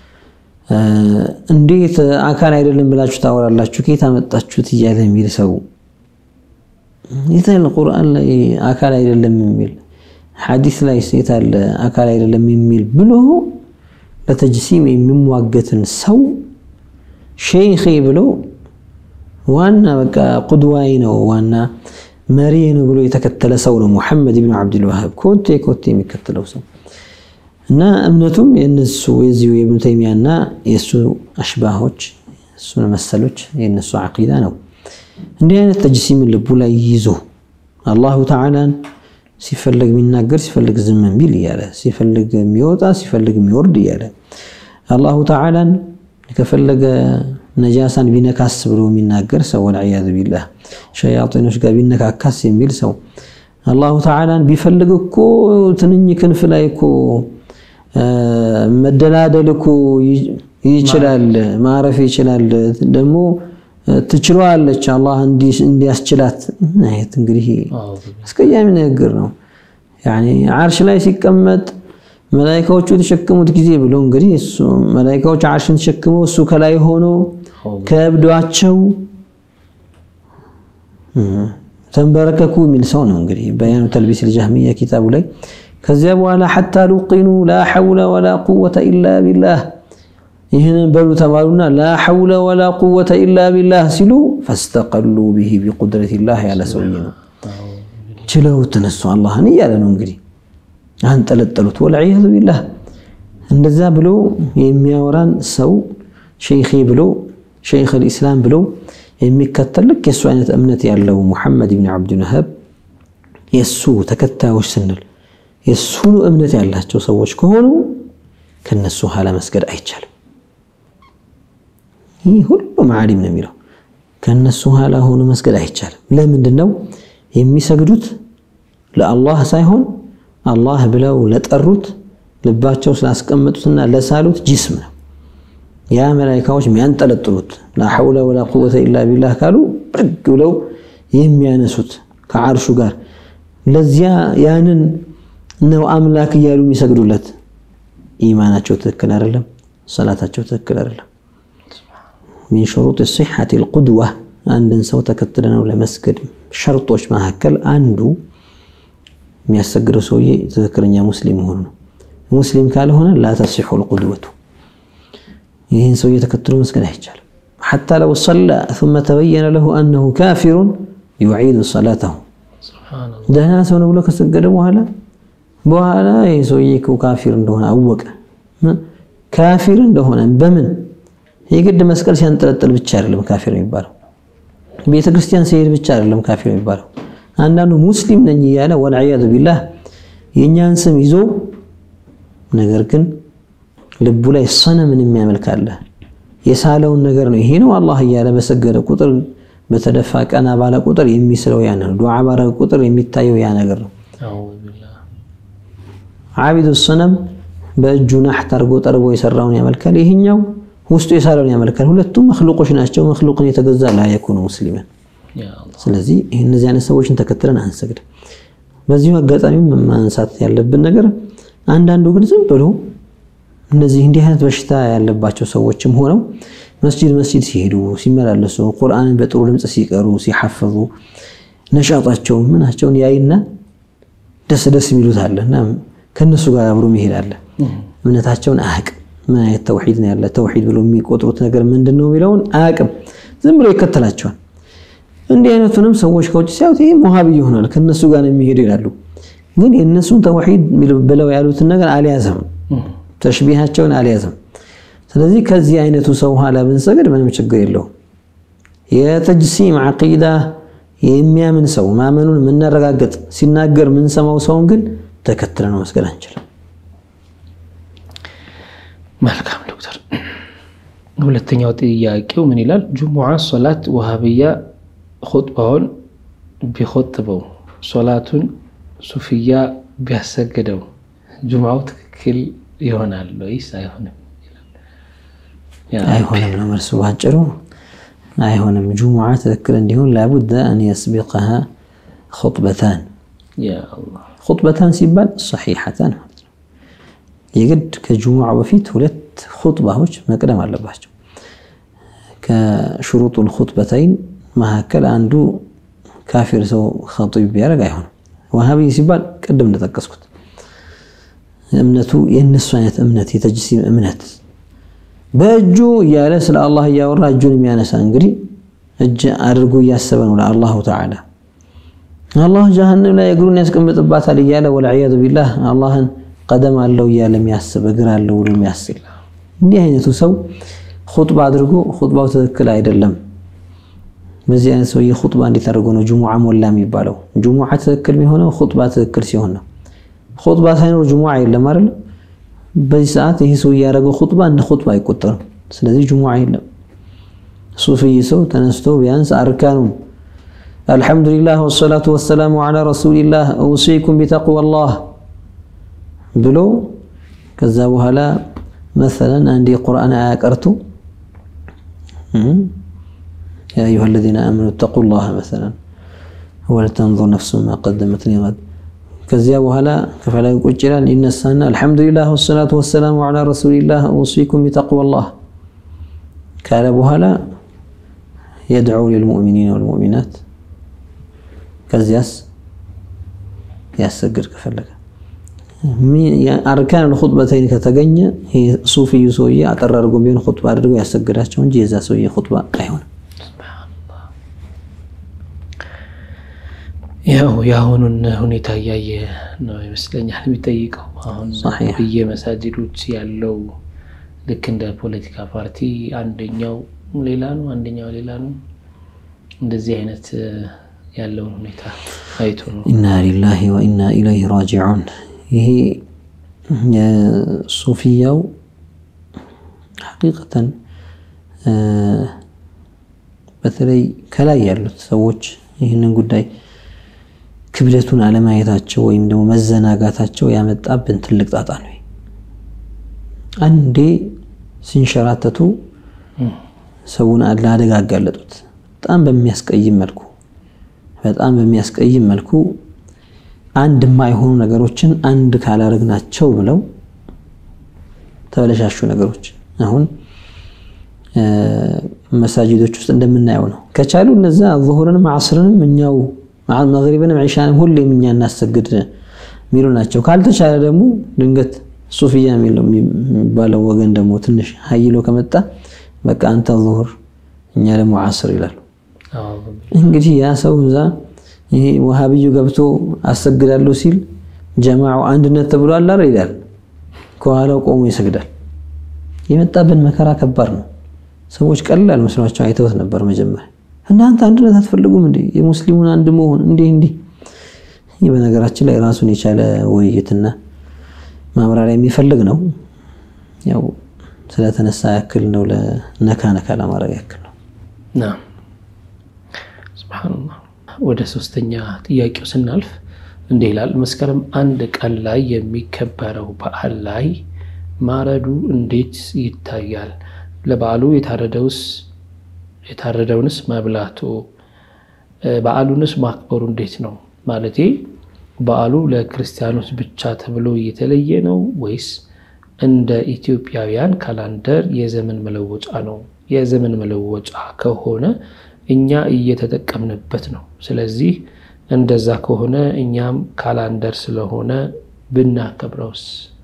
እንዴት አካል አይደለም ብላችሁ ታወራላችሁ ከየት አመጣችሁት ይያለ የሚል ሰው ይታል ቁርአን ላይ አካል አይደለም የሚል ሐዲስ ላይ ሲታል አካል አይደለም የሚል ብሎ ለተጅሲም የሚሟገትን ሰው ሼኽ ብሎ ዋና በቃ ቁድዋይ ነው ዋና መሪ ነው ብሎ የተከተለ ሰው ነው ሙሐመድ ኢብኑ አብዱል ወሃብ ኮቴ ኮቴ የሚከተለው ሰው እና እምነቱም የነሱ የዚሁ የኢብኑ ተይሚያና የሱ አሽባሆች እሱን መሰሎች የነሱ አቂዳ ነው እንዲህ አይነት ተጅሲም ልቡ ላይ ይዞ አላሁ ተዓላን ሲፈልግ የሚናገር ሲፈልግ ዝም የሚል ይያለ ሲፈልግ የሚወጣ ሲፈልግ የሚወርድ ይያለ አላሁ ተዓላን ከፈለገ ነጃሳን ቢነካስ ብሎ የሚናገር ሰው ወልዓያዝ ቢላህ ሸያጢኖች ጋር ቢነካካስ የሚል ሰው አላሁ ተዓላን ቢፈልግ እኮ ትንኝ ክንፍ ላይ እኮ መደላደል እኮ ይችላል ማረፍ ይችላል ደግሞ ትችሏለች አላህ እንዲ እንዲያስችላት አይት እንግዲህ እስከያም ነገር ነው ያኒ አርሽ ላይ ሲቀመጥ መላእክቶቹ ተሸክሙት ጊዜ ብሎ እንግዲህ እሱ መላእክቶቹ አርሽን ተሸክመው እሱ ከላይ ሆኖ ከብዷቸው ተንበረከኩ ሚል ሰው ነው እንግዲህ በያኑ ተልቢስ الجهمية ኪታቡ ላይ ከዚያ በኋላ حتى لقنوا لا حول ولا قوة إلا بالله ይሄንን በሉ ተባሉና لا حول ولا قوة إلا بالله ሲሉ فاستقلوا به بقدرة الله على سوينا ችለው ተነሱ አላህን ይያለ ነው እንግዲህ አንጠለጠሉት ወልዓያዝ ቢላህ እንደዛ ብሎ የሚያወራን ሰው ሼኺ ብሎ ሼኽ الاسلام ብሎ የሚከተል ከሱ አይነት እምነት ያለው ሙሐመድ ኢብኑ አብዱል ወሃብ የሱ ተከታዮች ስንል የሱ እምነት ያላቸው ሰዎች ከሆኑ ከነሱ ሐላ መስገድ አይቻልም ይህ ሁሉ ማዓሊም ነው የሚለው ከነሱ ሐላ ሆኖ መስገድ አይቻልም ለምንድነው የሚሰግዱት ለአላህ ሳይሆን አላህ ብለው ለጠሩት ልባቸው ስላስቀመጡትና ለሳሉት ጅስም ነው ያ መላእክቶች የሚያንጠለጥሉት لا حول ولا قوة إلا بالله قالوا برق ብለው የሚያነሱት ከአርሹ ጋር ለዚያ ያንን ነው አምላክ ይያሉ የሚሰግዱለት ኢማናቸው ትክክል አይደለም ሶላታቸው ትክክል አይደለም من شروط الصحة القدوة አንድን ሰው ተከትለነው ለመስገድ ሸርጦች መካከል አንዱ የሚያሰግደው ሰውዬ ትክክለኛ ሙስሊም ሆኖ ነው ሙስሊም ካልሆነ لا تصح القدوة ይህን ሰውዬ ተከትሎ መስገድ አይቻልም حتى لو صلى ثم تبين له أنه كافر يعيد صلاته سبحان الله دهنا ሰው ነው ብሎ ከሰገደ በኋላ በኋላ ይህ ሰውዬ ካፊር እንደሆነ አወቀ ካፊር እንደሆነ በምን የግድ መስቀል ሲያንጠለጥል ብቻ አይደለም ካፊር የሚባለው ቤተ ክርስቲያን ሲሄድ ብቻ አይደለም ካፊር የሚባለው አንዳንዱ ሙስሊም ነኝ ያለ ወልዓያዝ ቢላህ የኛን ስም ይዞ ነገር ግን ልቡ ላይ ሰነምን የሚያመልክ አለ የሳለውን ነገር ነው ይሄ ነው አላህ ያለ በሰገደ ቁጥር በተደፋ ቀና ባለ ቁጥር የሚስለው ያ ነው ዱዓ ባረ ቁጥር የሚታየው ያ ነገር ነው አውዙ ቢላህ ዓቢዱ ሰነም በእጁ ናህት አርጎ ጠርቦ የሰራውን ያመልካል ይሄኛው ውስጡ የሳለውን ያመልካል ሁለቱም መخلوቆች ናቸው መخلوቅን የተገዛ ላ يكون ሙስሊማን ያ አላህ ስለዚህ እነዚህ አይነት ሰዎችን ተከትለን አንሰግድ በዚሁ አጋጣሚ ማንሳት ያለብን ነገር አንዳንዱ ግን ዝም ብሎ እነዚህ እንዲህ አይነት በሽታ ያለባቸው ሰዎችም ሆነው መስጂድ መስጂድ ሲሄዱ ሲመላለሱ ቁርአንን በጥሩ ድምጽ ሲቀሩ ሲሐፈዙ ነሻጣቸው ምናቸውን ያይና ደስ ደስ ይሉት አለና ከነሱ ጋር አብሮ ይሄዳል እምነታቸውን አያቅ ምን አይነት ተውሂድ ነው ያለ ተውሂድ ብሎ የሚቆጥሩት ነገር ምንድነው የሚለውን አያቅም ዝም ብሎ ይከተላቸዋል እንዲህ አይነቱንም ሰዎች ከውጭ ሲያዩት ይሄ ሙሃቢ ይሆናል ከነሱ ጋር የሚሄድ ይላሉ ግን የነሱን ተውሂድ ብለው ያሉትን ነገር አልያዘም ተሽቢሃቸውን አልያዘም ስለዚህ ከዚህ አይነቱ ሰው ኋላ ብንሰግድ ምንም ችግር የለውም የተጅሲም አቂዳ የሚያምን ሰው ማመኑን ምንረጋግጥ ሲናገር ምን ሰማው ሰውን ግን ተከትለ ነው መስገድ አንችልም መልካም ዶክተር ሁለተኛው ጥያቄው ምን ይላል ጁሙዓ ሶላት ወሃቢያ ኹጥባውን ቢኹጥበው ሶላቱን ሱፊያ ቢያሰግደው ጁሙዓው ትክክል ይሆናል ወይስ አይሆንም አይሆንም ነው መልሱ ባጭሩ አይሆንም ጁሙዓ ትክክል እንዲሆን لابد ان يسبقها خطبتان يا الله خطبتان ሲባል صحيحتان يجد كجمعة بفيت ሁለት خطبዎች መቅደም አለባቸው ከሽሩጡ الخطبتين መሐከል አንዱ ካፊር ሰው ኸጢብ ቢያረግ አይሆንም ወሃቢ ሲባል ቀደም እንደተጠቀስኩት እምነቱ የነሱ አይነት እምነት የተጅሲም እምነት በእጁ ያለ ስለ አላህ ያወራ እጁን የሚያነሳ እንግዲህ እጅ አድርጎ ያሰበ ነው ለአላህ ተዓላ አላህ ጀሃነም ላይ እግሩን ያስቀምጥባታል ይያለ ወልዒያዙ ቢላህ አላህን ቀደም አለው ይያለ የሚያስብ እግር አለው ብሎ የሚያስብ እንዲህ አይነቱ ሰው ኹጥባ አድርጎ ኹጥባው ትክክል አይደለም በዚህ አይነት ሰው የኹጥባ እንዴት አድርጎ ነው ጁሙዓ ሞላ የሚባለው ጁሙዓ ትክክል የሚሆነው ኹጥባ ትክክል ሲሆን ነው ኹጥባ ሳይኖር ጁሙዓ የለም አይደል በዚህ ሰዓት ይሄ ሰው ያደረገው ኹጥባ እንደ ኹጥባ አይቆጠርም ስለዚህ ጁሙዓ የለም ሱፊይ ሰው ተነስቶ ቢያንስ አርካኑን አልহামዱሊላህ ወሰላቱ ወሰላሙ ዐላ ረሱሊላህ አውሲኩም ቢተቅዋላህ ብሎ ከዛ በኋላ مثلا عندي قرآن አያቀርቱ يا أيها الذين آمنوا اتقوا الله مثلا ولتنظر نفس ما قدمت لغد كذا وهلا كفلا يقول إن السنة الحمد لله والصلاة والسلام على رسول الله أوصيكم بتقوى الله قال وهلا يدعو للمؤمنين والمؤمنات كذاس يسجر كفلك أركان الخطبتين كتجنى هي صوفي يسوي أتررقوا بين خطبة أرجو يسجرها شون جيزا سوي خطبة أيون ያው ያሁኑን ሁኔታ ያየ ነው ይመስለኛል የሚጠይቀው አሁን በየመሳጅዶች ያለው ልክ እንደ ፖለቲካ ፓርቲ አንደኛው ሌላ ነው አንደኛው ሌላ ነው እንደዚህ አይነት ያለው ሁኔታ አይቶ ነው ኢና ሊላሂ ወኢና ኢለይሂ ራጂዑን ይሄ የሱፊያው ሐቂቀተን በተለይ ከላይ ያሉት ሰዎች ይህንን ጉዳይ ክብለቱን አለማየታቸው ወይም ደግሞ መዘናጋታቸው ያመጣብን ትልቅ ጣጣ ነው አንዴ ሲንሸራተቱ ሰውን አላደጋ አጋለጡት በጣም በሚያስቀይም መልኩ በጣም በሚያስቀይም መልኩ አንድ ማይሆኑ ነገሮችን አንድ ካላረግናቸው ብለው ተበለሻሹ ነገሮች አሁን መሳጅዶች ውስጥ እንደምናየው ነው ከቻሉ እነዛ ዙሁርንም ዓስርንም እኛው ማዓል መግሪብንም ዒሻንም ሁሌም እኛ እናሰግድ ሚሉ ናቸው ካልተቻለ ደግሞ ድንገት ሱፊያ የሚባለው ወገን ደግሞ ትንሽ ሀይሎ ከመጣ በቃ አንተ ዙሁር እኛ ደግሞ ዓስር ይላሉ እንግዲህ ያ ሰው እዛ ይሄ ወሃቢዩ ገብቶ አሰግዳለሁ ሲል ጀማዓው አንድነት ተብሏል አይደል ይላል ከኋላው ቆሞ ይሰግዳል የመጣብን መከራ ከባድ ነው ሰዎች ቀላል መስሏቸው አይተውት ነበር መጀመሪያ እናንተ አንድነት አትፈልጉም እንዴ የሙስሊሙን አንድ መሆን እንዴ እንዴ ይሄ በነገራችን ላይ ራሱን የቻለ ውይይትና ማብራሪያ የሚፈልግ ነው ያው ስለተነሳ ያክል ነው ለነካ ነካ ለማድረግ ያክል ነው ና ሱብሃንአላህ ወደ ሶስተኛ ጥያቄው ስናልፍ እንዴ ይላል መስከረም አንድ ቀን ላይ የሚከበረው በዓል ላይ ማረዱ እንዴት ይታያል ለበዓሉ የታረደውስ የታረደውንስ ማብላቱ በዓሉንስ ማክበሩ እንዴት ነው ማለቴ በዓሉ ለክርስቲያኖች ብቻ ተብሎ የተለየ ነው ወይስ እንደ ኢትዮጵያውያን ካላንደር የዘመን መለወጫ ነው የዘመን መለወጫ ከሆነ እኛ እየተጠቀምንበት ነው ስለዚህ እንደዛ ከሆነ እኛም ካላንደር ስለሆነ ብናከብረውስ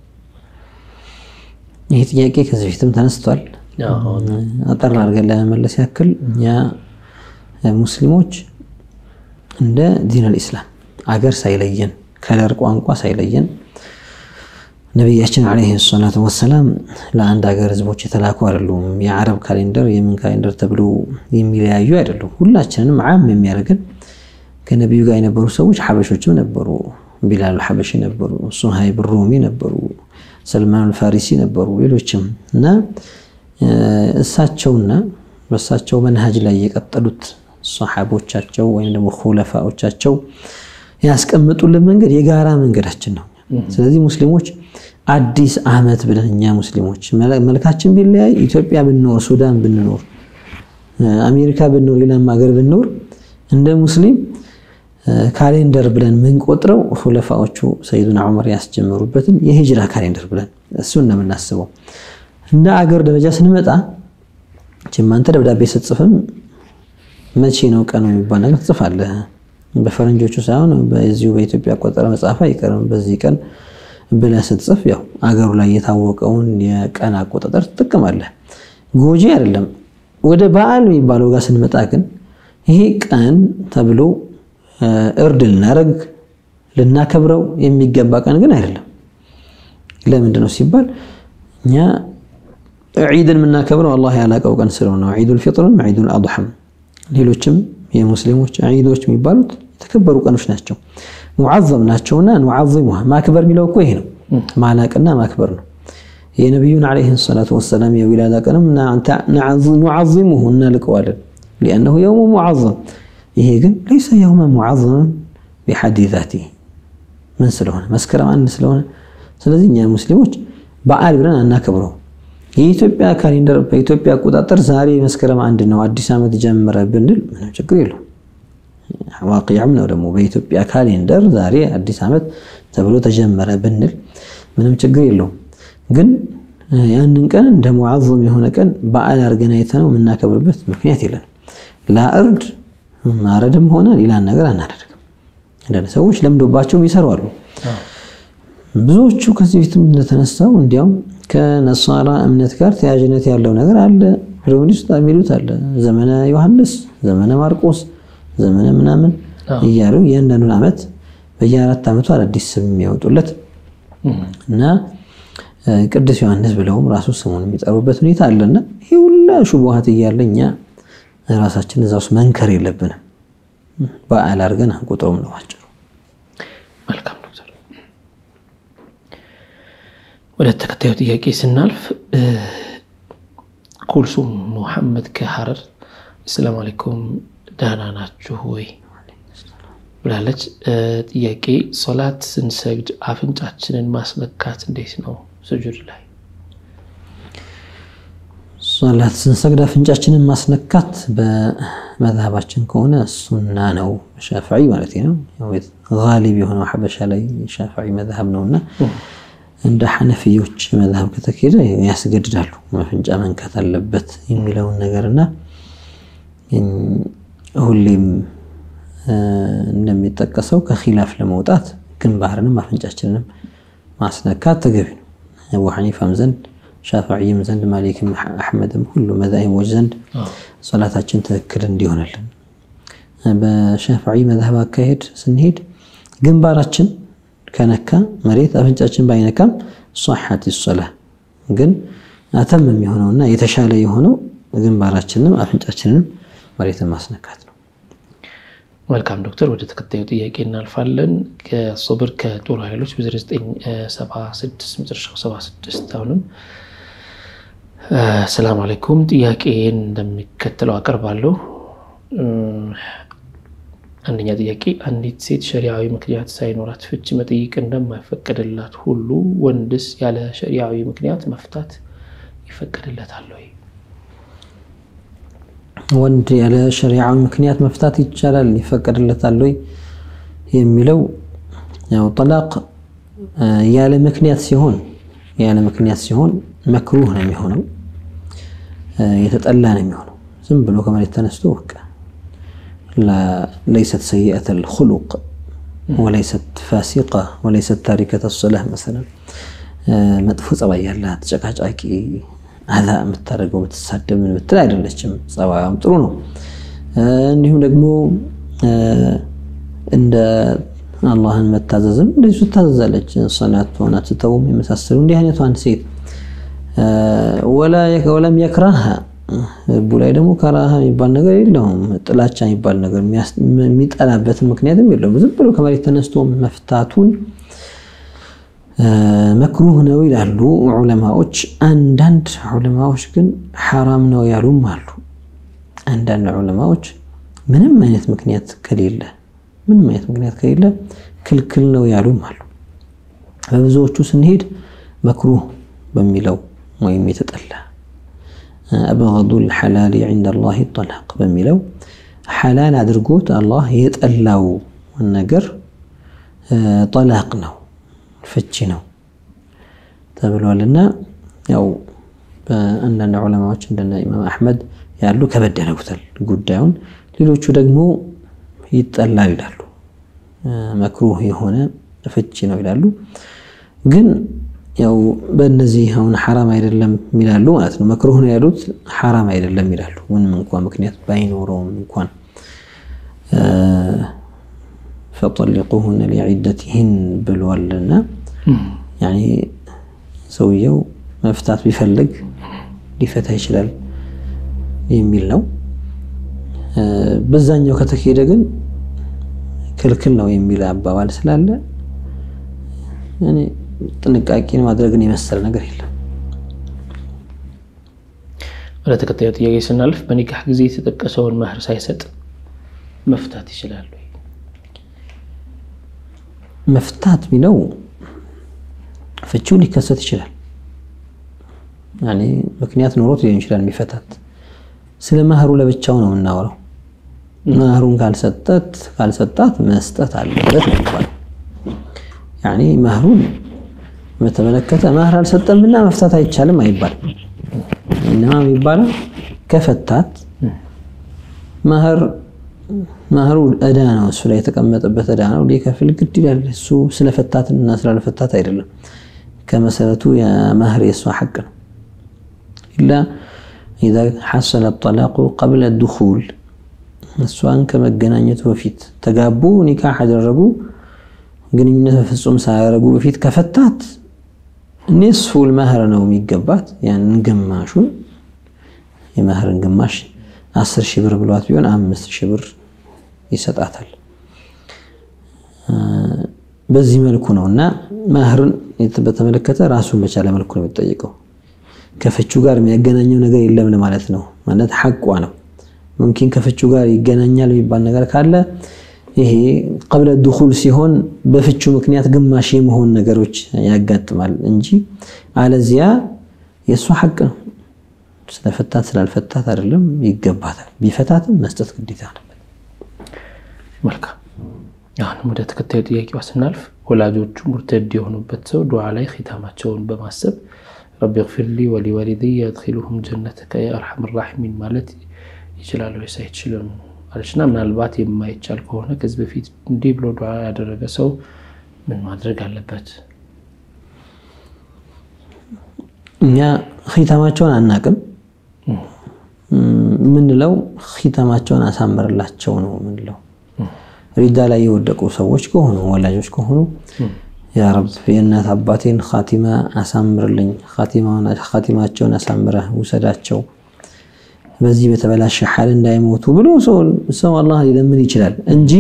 ይሄ ጥያቄ ከዚህ በፊትም ተነስቷል አጠር አድርገን ለመመለስ ያክል እኛ ሙስሊሞች እንደ ዲን አልእስላም አገር ሳይለየን ከለር ቋንቋ ሳይለየን ነብያችን አለይሂ ሰላቱ ወሰለም ለአንድ ሀገር ህዝቦች የተላኩ አይደሉም የአረብ ካሌንደር የምን ካሌንደር ተብሎ የሚለያዩ አይደሉም ሁላችንንም ዓም የሚያደርገን ከነብዩ ጋር የነበሩ ሰዎች ሐበሾችም ነበሩ ቢላል ሐበሺ ነበሩ ሱሃይብ ሩሚ ነበሩ ሰልማን አልፋሪሲ ነበሩ ሌሎችም እና እሳቸውና በእሳቸው መንሃጅ ላይ የቀጠሉት ሱሐቦቻቸው ወይም ደግሞ ኹለፋዎቻቸው ያስቀምጡልን መንገድ የጋራ መንገዳችን ነው ስለዚህ ሙስሊሞች አዲስ አመት ብለን እኛ ሙስሊሞች መልካችን ቢለያይ ኢትዮጵያ ብንኖር ሱዳን ብንኖር አሜሪካ ብንኖር ሌላም ሀገር ብንኖር እንደ ሙስሊም ካሌንደር ብለን ምን ቆጥረው ኹለፋዎቹ ሰይዱና ዑመር ያስጀመሩበትን የሂጅራ ካሌንደር ብለን እሱን ነው የምናስበው እንደ አገር ደረጃ ስንመጣ ጀማንተ ደብዳቤ ስትጽፍም መቼ ነው ቀኑ የሚባል ነገር ጽፋለህ በፈረንጆቹ ሳይሆን በዚሁ በኢትዮጵያ ቆጠራ መጻፍ አይቀርም በዚህ ቀን ብለህ ስትጽፍ ያው አገሩ ላይ የታወቀውን የቀን አቆጣጠር ትጠቀማለህ ጎጂ አይደለም ወደ በዓል የሚባለው ጋር ስንመጣ ግን ይሄ ቀን ተብሎ እርድ ልናረግ ልናከብረው የሚገባ ቀን ግን አይደለም ለምንድነው ሲባል እኛ ዒድን ምናከብረው አላህ ያላቀው ቀን ስለሆነ ዒዱል ፊጥርም ዒዱል አድሐም ሌሎችም የሙስሊሞች ዒዶች የሚባሉት የተከበሩ ቀኖች ናቸው ሙዓዘም ናቸውና ንዓዚሙሃ ማክበር ሚለው እኮ ይሄ ነው ማላቅና ማክበር ነው የነብዩን አለይሂ ሰላቱ ወሰለም የዊላዳ ቀንም ንዓዚሙሁ እናልቀዋለን لانه يوم معظم ይሄ ግን ليس يوم معظم بحد ذاته ምን ስለሆነ መስከረም አንድ ስለሆነ ስለዚህ እኛ ሙስሊሞች በዓል ብለን አናከብረው የኢትዮጵያ ካሌንደር በኢትዮጵያ አቆጣጠር ዛሬ መስከረም አንድ ነው አዲስ አመት ጀመረ ብንል ምንም ችግር የለውም ዋቂዕም ነው ደግሞ በኢትዮጵያ ካሌንደር ዛሬ አዲስ አመት ተብሎ ተጀመረ ብንል ምንም ችግር የለውም ግን ያንን ቀን እንደ ሙዓዘም የሆነ ቀን በዓል አርገና አይተነው ምናከብርበት ምክንያት የለም ላእርድ ማረድም ሆነ ሌላ ነገር አናደርግም እንደነ ሰዎች ለምዶባቸው ይሰራሉ ብዙዎቹ ከዚህ ፊትም እንደተነሳው እንዲያው ከነሳራ እምነት ጋር ተያያዥነት ያለው ነገር አለ ሮኒስ ታሚሉት አለ ዘመነ ዮሐንስ ዘመነ ማርቆስ ዘመነ ምናምን ይያሩ የእንደኑ አመት በየአራት አመቱ አዲስ ስም የሚያወጡለት እና ቅዱስ ዮሐንስ ብለውም ራሱ ስሙን የሚጠሩበት ሁኔታ አለና ይሄ ሁሉ ሹብሃት ይያለኛ ራሳችን እዛውስ መንከር የለብንም በዓል አርገን አንቆጥረውም ነው አጭሩ መልካም ዶክተር ወደ ተከታዩ ጥያቄ ስናልፍ ኩልሱም መሐመድ ከሐረር ሰላም አለይኩም ደህና ናችሁ ወይ ብላለች ጥያቄ ሶላት ስንሰግድ አፍንጫችንን ማስነካት እንዴት ነው ስጁድ ላይ ሶላት ስንሰግድ አፍንጫችንን ማስነካት በመዝሐባችን ከሆነ ሱና ነው ሻፊዒ ማለት ነው ጋሊብ የሆነው ሐበሻ ላይ ሻፊዒ መዝሐብ ነውና እንደ ሐነፊዮች መዝሐብ ከተከደ ያስገድዳሉ አፍንጫ መንካት አለበት የሚለውን ነገርና ሁሌም እንደሚጠቀሰው ከኺላፍ ለመውጣት ግንባርንም አፍንጫችንንም ማስነካት ተገቢ ነው አቡ ሐኒፋም ዘንድ ሻፊዒም ዘንድ ማሊክም አህመድም ሁሉ መዛሂቦች ዘንድ ሶላታችን ተክክል እንዲሆንልን በሻፊዒ መዝሐብ አካሄድ ስንሄድ ግንባራችን ከነካ መሬት አፍንጫችን ባይነካም ሷሐት الصلاه ግን አተም የሚሆነውና የተሻለ የሆነው ግንባራችንንም አፍንጫችንንም መሬትን ማስነካት ነው መልካም ዶክተር ወደ ተከታዩ ጥያቄ እናልፋለን ከሶብር ከጦር ኃይሎች በ1976 መጨረሻው ሰባ ስድስት አሁንም ሰላም አለይኩም ጥያቄን እንደሚከተለው አቀርባለሁ አንደኛ ጥያቄ አንዲት ሴት ሸሪዓዊ ምክንያት ሳይኖራት ፍቺ መጠየቅ እንደማይፈቀድላት ሁሉ ወንድስ ያለ ሸሪዓዊ ምክንያት መፍታት ይፈቀድለታል ወይ ወንድ ያለ ሸሪዓዊ ምክንያት መፍታት ይቻላል ይፈቀድለታል ወይ የሚለው ያው ጠላቅ ያለ ምክንያት ሲሆን ያለ ምክንያት ሲሆን መክሩህ ነው የሚሆነው የተጠላ ነው የሚሆነው ዝም ብሎ ከመሬት ተነስቶ ወቀ لا ليست سيئة الخلق وليست فاسقة وليست تاركة الصلاة مثلا مدفوع صبايا لا تشقاقاقي هذا مترجو متسدم من متل አይደለችም ጸባያም ጥሩ ነው እንዲሁም ደግሞ እንደ አላህን መታዘዝም እንደዚህ ታዘዛለች ሶላት ሆና ተተውም የመሳሰሉ እንዲህ አይነቷን ሴት ወላ ወለም يكرهها ቡላይ ደግሞ ከራሃ የሚባል ነገር የለውም ጥላቻ የሚባል ነገር የሚጠላበት ምክንያትም የለውም ዝም ብሎ ከመሬት ተነስቶ መፍታቱን መክሩህ ነው ይላሉ ዑለማዎች አንዳንድ ዑለማዎች ግን حرام ነው ያሉም አሉ አንዳንድ ዑለማዎች ምንም አይነት ምክንያት ከሌለ ምንም አይነት ምክንያት ከሌለ ክልክል ነው ያሉም አሉ በብዙዎቹ ስንሄድ መክሩህ በሚለው ወይም የተጠላ أبغض الحلال عند الله الطلاق بميلو حلال أدرجوت الله يتألو النجر طلاق نو فتشنو تبلو لنا أو أن العلماء عندنا الإمام أحمد يعلو كبدنا وثل قدام للو شو دقمو يتألو يلالو مكروه هنا فتشنو يلالو جن ያው በእነዚህ አሁን حرام አይደለም ይላሉ ማለት ነው መክሩህ ነው ያሉት حرام አይደለም ይላሉ ምንም እንኳን ምክንያት ባይኖረውም እንኳን فطلقوهن لعدتهن ብለዋልና يعني ሰውየው መፍታት ቢፈልግ ሊፈታ ይችላል የሚል ነው በዛኛው ከተከሄደ ግን ክልክል ነው የሚል አባባል ስላለ እኔ ጥንቃቄን ማድረግን የመሰለ ነገር የለም ወለ ተከታዩ ጥያቄ ስናልፍ በኒካህ ጊዜ የተጠቀሰውን መህር ሳይሰጥ መፍታት ይችላል ወይ መፍታት ቢለው ፍቺው ሊከሰት ይችላል يعني ምክንያት ኖሮት ሊሆን ይችላል የሚፈታት ስለ መህሩ ለብቻው ነው እናወራው መህሩን ካልሰጠት ካልሰጣት መስጠት አለበት ነው يعني መህሩን መተመለከተ መህር አልሰጠምና መፍታት አይቻልም አይባል እና የሚባለው ከፈታት መህር መህሩ እዳ ነው እሱ ላይ የተቀመጠበት እዳ ነው ሊከፍል ግድ ይላል እሱ ስለፈታትና ስላልፈታት አይደለም ከመሰረቱ ያ መህር የሷ ሐቅ ነው إلا إذا حصل الطلاق قبل الدخول እሷን ከመገናኘቱ በፊት ተጋቡ ኒካህ አደረጉ ግንኙነት ፍጹም ሳያረጉ በፊት ከፈታት نصف المهر ነው የሚገባት ያን ግማሹን የመህርን ግማሽ አስር ሺህ ብር ብሏት ቢሆን አምስት ሺህ ብር ይሰጣታል በዚህ መልኩ ነውና መህርን በተመለከተ ራሱን በቻለ መልኩ ነው የሚጠይቀው ከፍቹ ጋር የሚያገናኘው ነገር የለም ለማለት ነው ማለት ሐቋ ነው ممكن ከፍቹ ጋር ይገናኛል የሚባል ነገር ካለ ይሄ قبل الدخول ሲሆን በፍቹ ምክንያት ግማሽ የመሆን ነገሮች ያጋጥማል እንጂ አለዚያ የሱ ሐቅ ነው ስለፈታት ስላልፈታት አይደለም ይገባታል ቢፈታትም መስጠት ግዴታ ነው መልካም አሁን ወደ ተከታዩ ጥያቄው ስናልፍ ወላጆቹ ሙርተድ የሆኑበት ሰው ዱዓ ላይ ኺታማቸውን በማሰብ رب اغفر لي ولوالدي يدخلهم جنتك يا ارحم الراحمين ማለት ይችላል ወይስ አይችልም አለችና ምናልባት የማይቻል ከሆነ ከዚህ በፊት እንዲህ ብሎ ዱዓ ያደረገ ሰው ምን ማድረግ አለበት እኛ ኺታማቸውን አናቅም ምን ለው ኺታማቸውን አሳምርላቸው ነው ምን ለው ሪዳ ላይ የወደቁ ሰዎች ከሆኑ ወላጆች ከሆኑ ያ ረብ የእናት አባቴን ኻቲማ አሳምርልኝ ኻቲማውን ኻቲማቸውን አሳምረህ ውሰዳቸው በዚህ በተበላሸ ሐል እንዳይሞቱ ብሎ ሰው ሰው አላህ ይለምን ይችላል እንጂ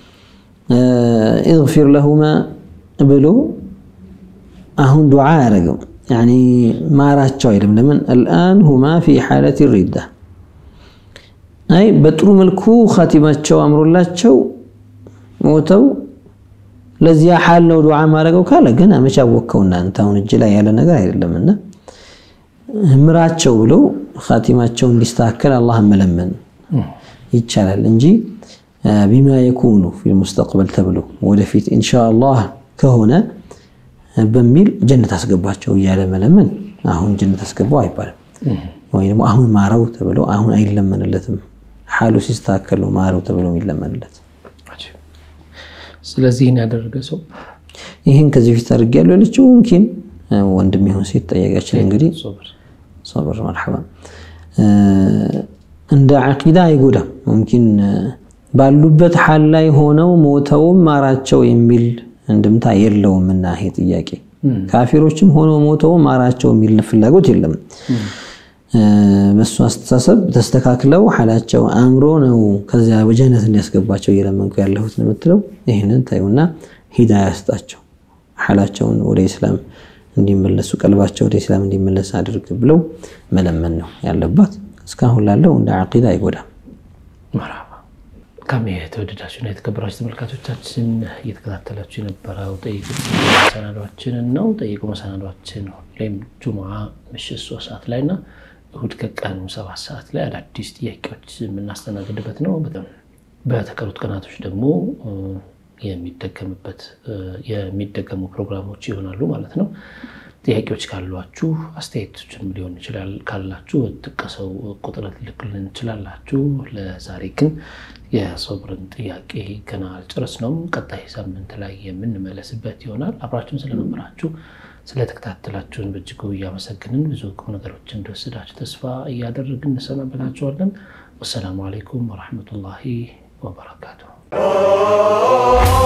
اغفر لهما ብሎ አሁን ዱዓ ያረጋው يعني ما راچው አይደለም ለምን الان هما في حاله الرده አይ በጥሩ መልኩ ኻቲማቸው አምሮላቸው ሞተው ለዚያ ሐል ነው ዱዓ ማረጋው ካለ ግን አመቻወከውና አንተውን እጅ ላይ ያለ ነገር አይደለምና ምራቸው ብሎ ኻቲማቸው እንዲስተካከል አላህ መለመን ይቻላል እንጂ بما يكون في المستقبل ተብሎ ወደፊት ኢንሻአላህ ከሆነ በሚል ጀነት አስገባቸው ያለ መለመን አሁን ጀነት አስገባው አይባልም ወይንም አሁን ማራው ተብሎ አሁን አይለመንለትም ሐሉ ሲስተካከል ማራው ተብሎ ይለመንለት ስለዚህ ያደረገ ሰው ይሄን ከዚህ ፊት አድርጌያለሁ ለችው ممكن ወንድም ይሁን ሲት ጠየቀችን እንግዲህ ሶብር ሶብር مرحبا እንደ አቂዳ አይጎዳም ممكن ባሉበት ሐል ላይ ሆነው ሞተው ማራቸው የሚል እንድምታ የለውምና ይሄ ጥያቄ ካፊሮችም ሆነው ሞተው ማራቸው የሚል ፍላጎት የለም በሱ አስተሳሰብ ተስተካክለው ሐላቸው አምሮ ነው ከዚያ በጀነት እንዲያስገባቸው እየለመንኩ ያለሁት ነው የምትለው ይሄንን ታዩና ሂዳያ ያስጣቸው ሐላቸውን ወደ እስላም እንዲመለሱ ቀልባቸው ወደ እስላም እንዲመለስ አድርግ ብለው መለመን ነው ያለባት እስካሁን ላለው እንደ አቂዳ አይጎዳም መርሐባ ከመየት ወደዳችሁና የተከበራችሁ ተመልካቾቻችን እየተከታተላችሁ የነበረው ጠይቁ መሰናዷችን ነው ጠይቁ መሰናዷችን ሁሌም ጁሙዓ ምሽት ሶስት ሰዓት ላይና እሁድ ከቀኑ ሰባት ሰዓት ላይ አዳዲስ ጥያቄዎች የምናስተናግድበት ነው በተቀሩት ቀናቶች ደግሞ የሚደገምበት የሚደገሙ ፕሮግራሞች ይሆናሉ ማለት ነው ጥያቄዎች ካሏችሁ አስተያየቶችም ሊሆን ይችላል ካላችሁ ተቀሰው ቁጥር ልክልን ይችላልላችሁ ለዛሬ ግን የሶብርን ጥያቄ ገና አልጨረስነውም ቀጣይ ሳምንት ላይ የምንመለስበት ይሆናል አብራችሁን ስለነበራችሁ ስለተከታተላችሁን በእጅጉ ያመሰግንን ብዙ ቁም ነገሮችን እንደወሰዳችሁ ተስፋ እያደረግን እንሰናበታችኋለን ወሰላሙ አለይኩም ወራህመቱላሂ ወበረካቱሁ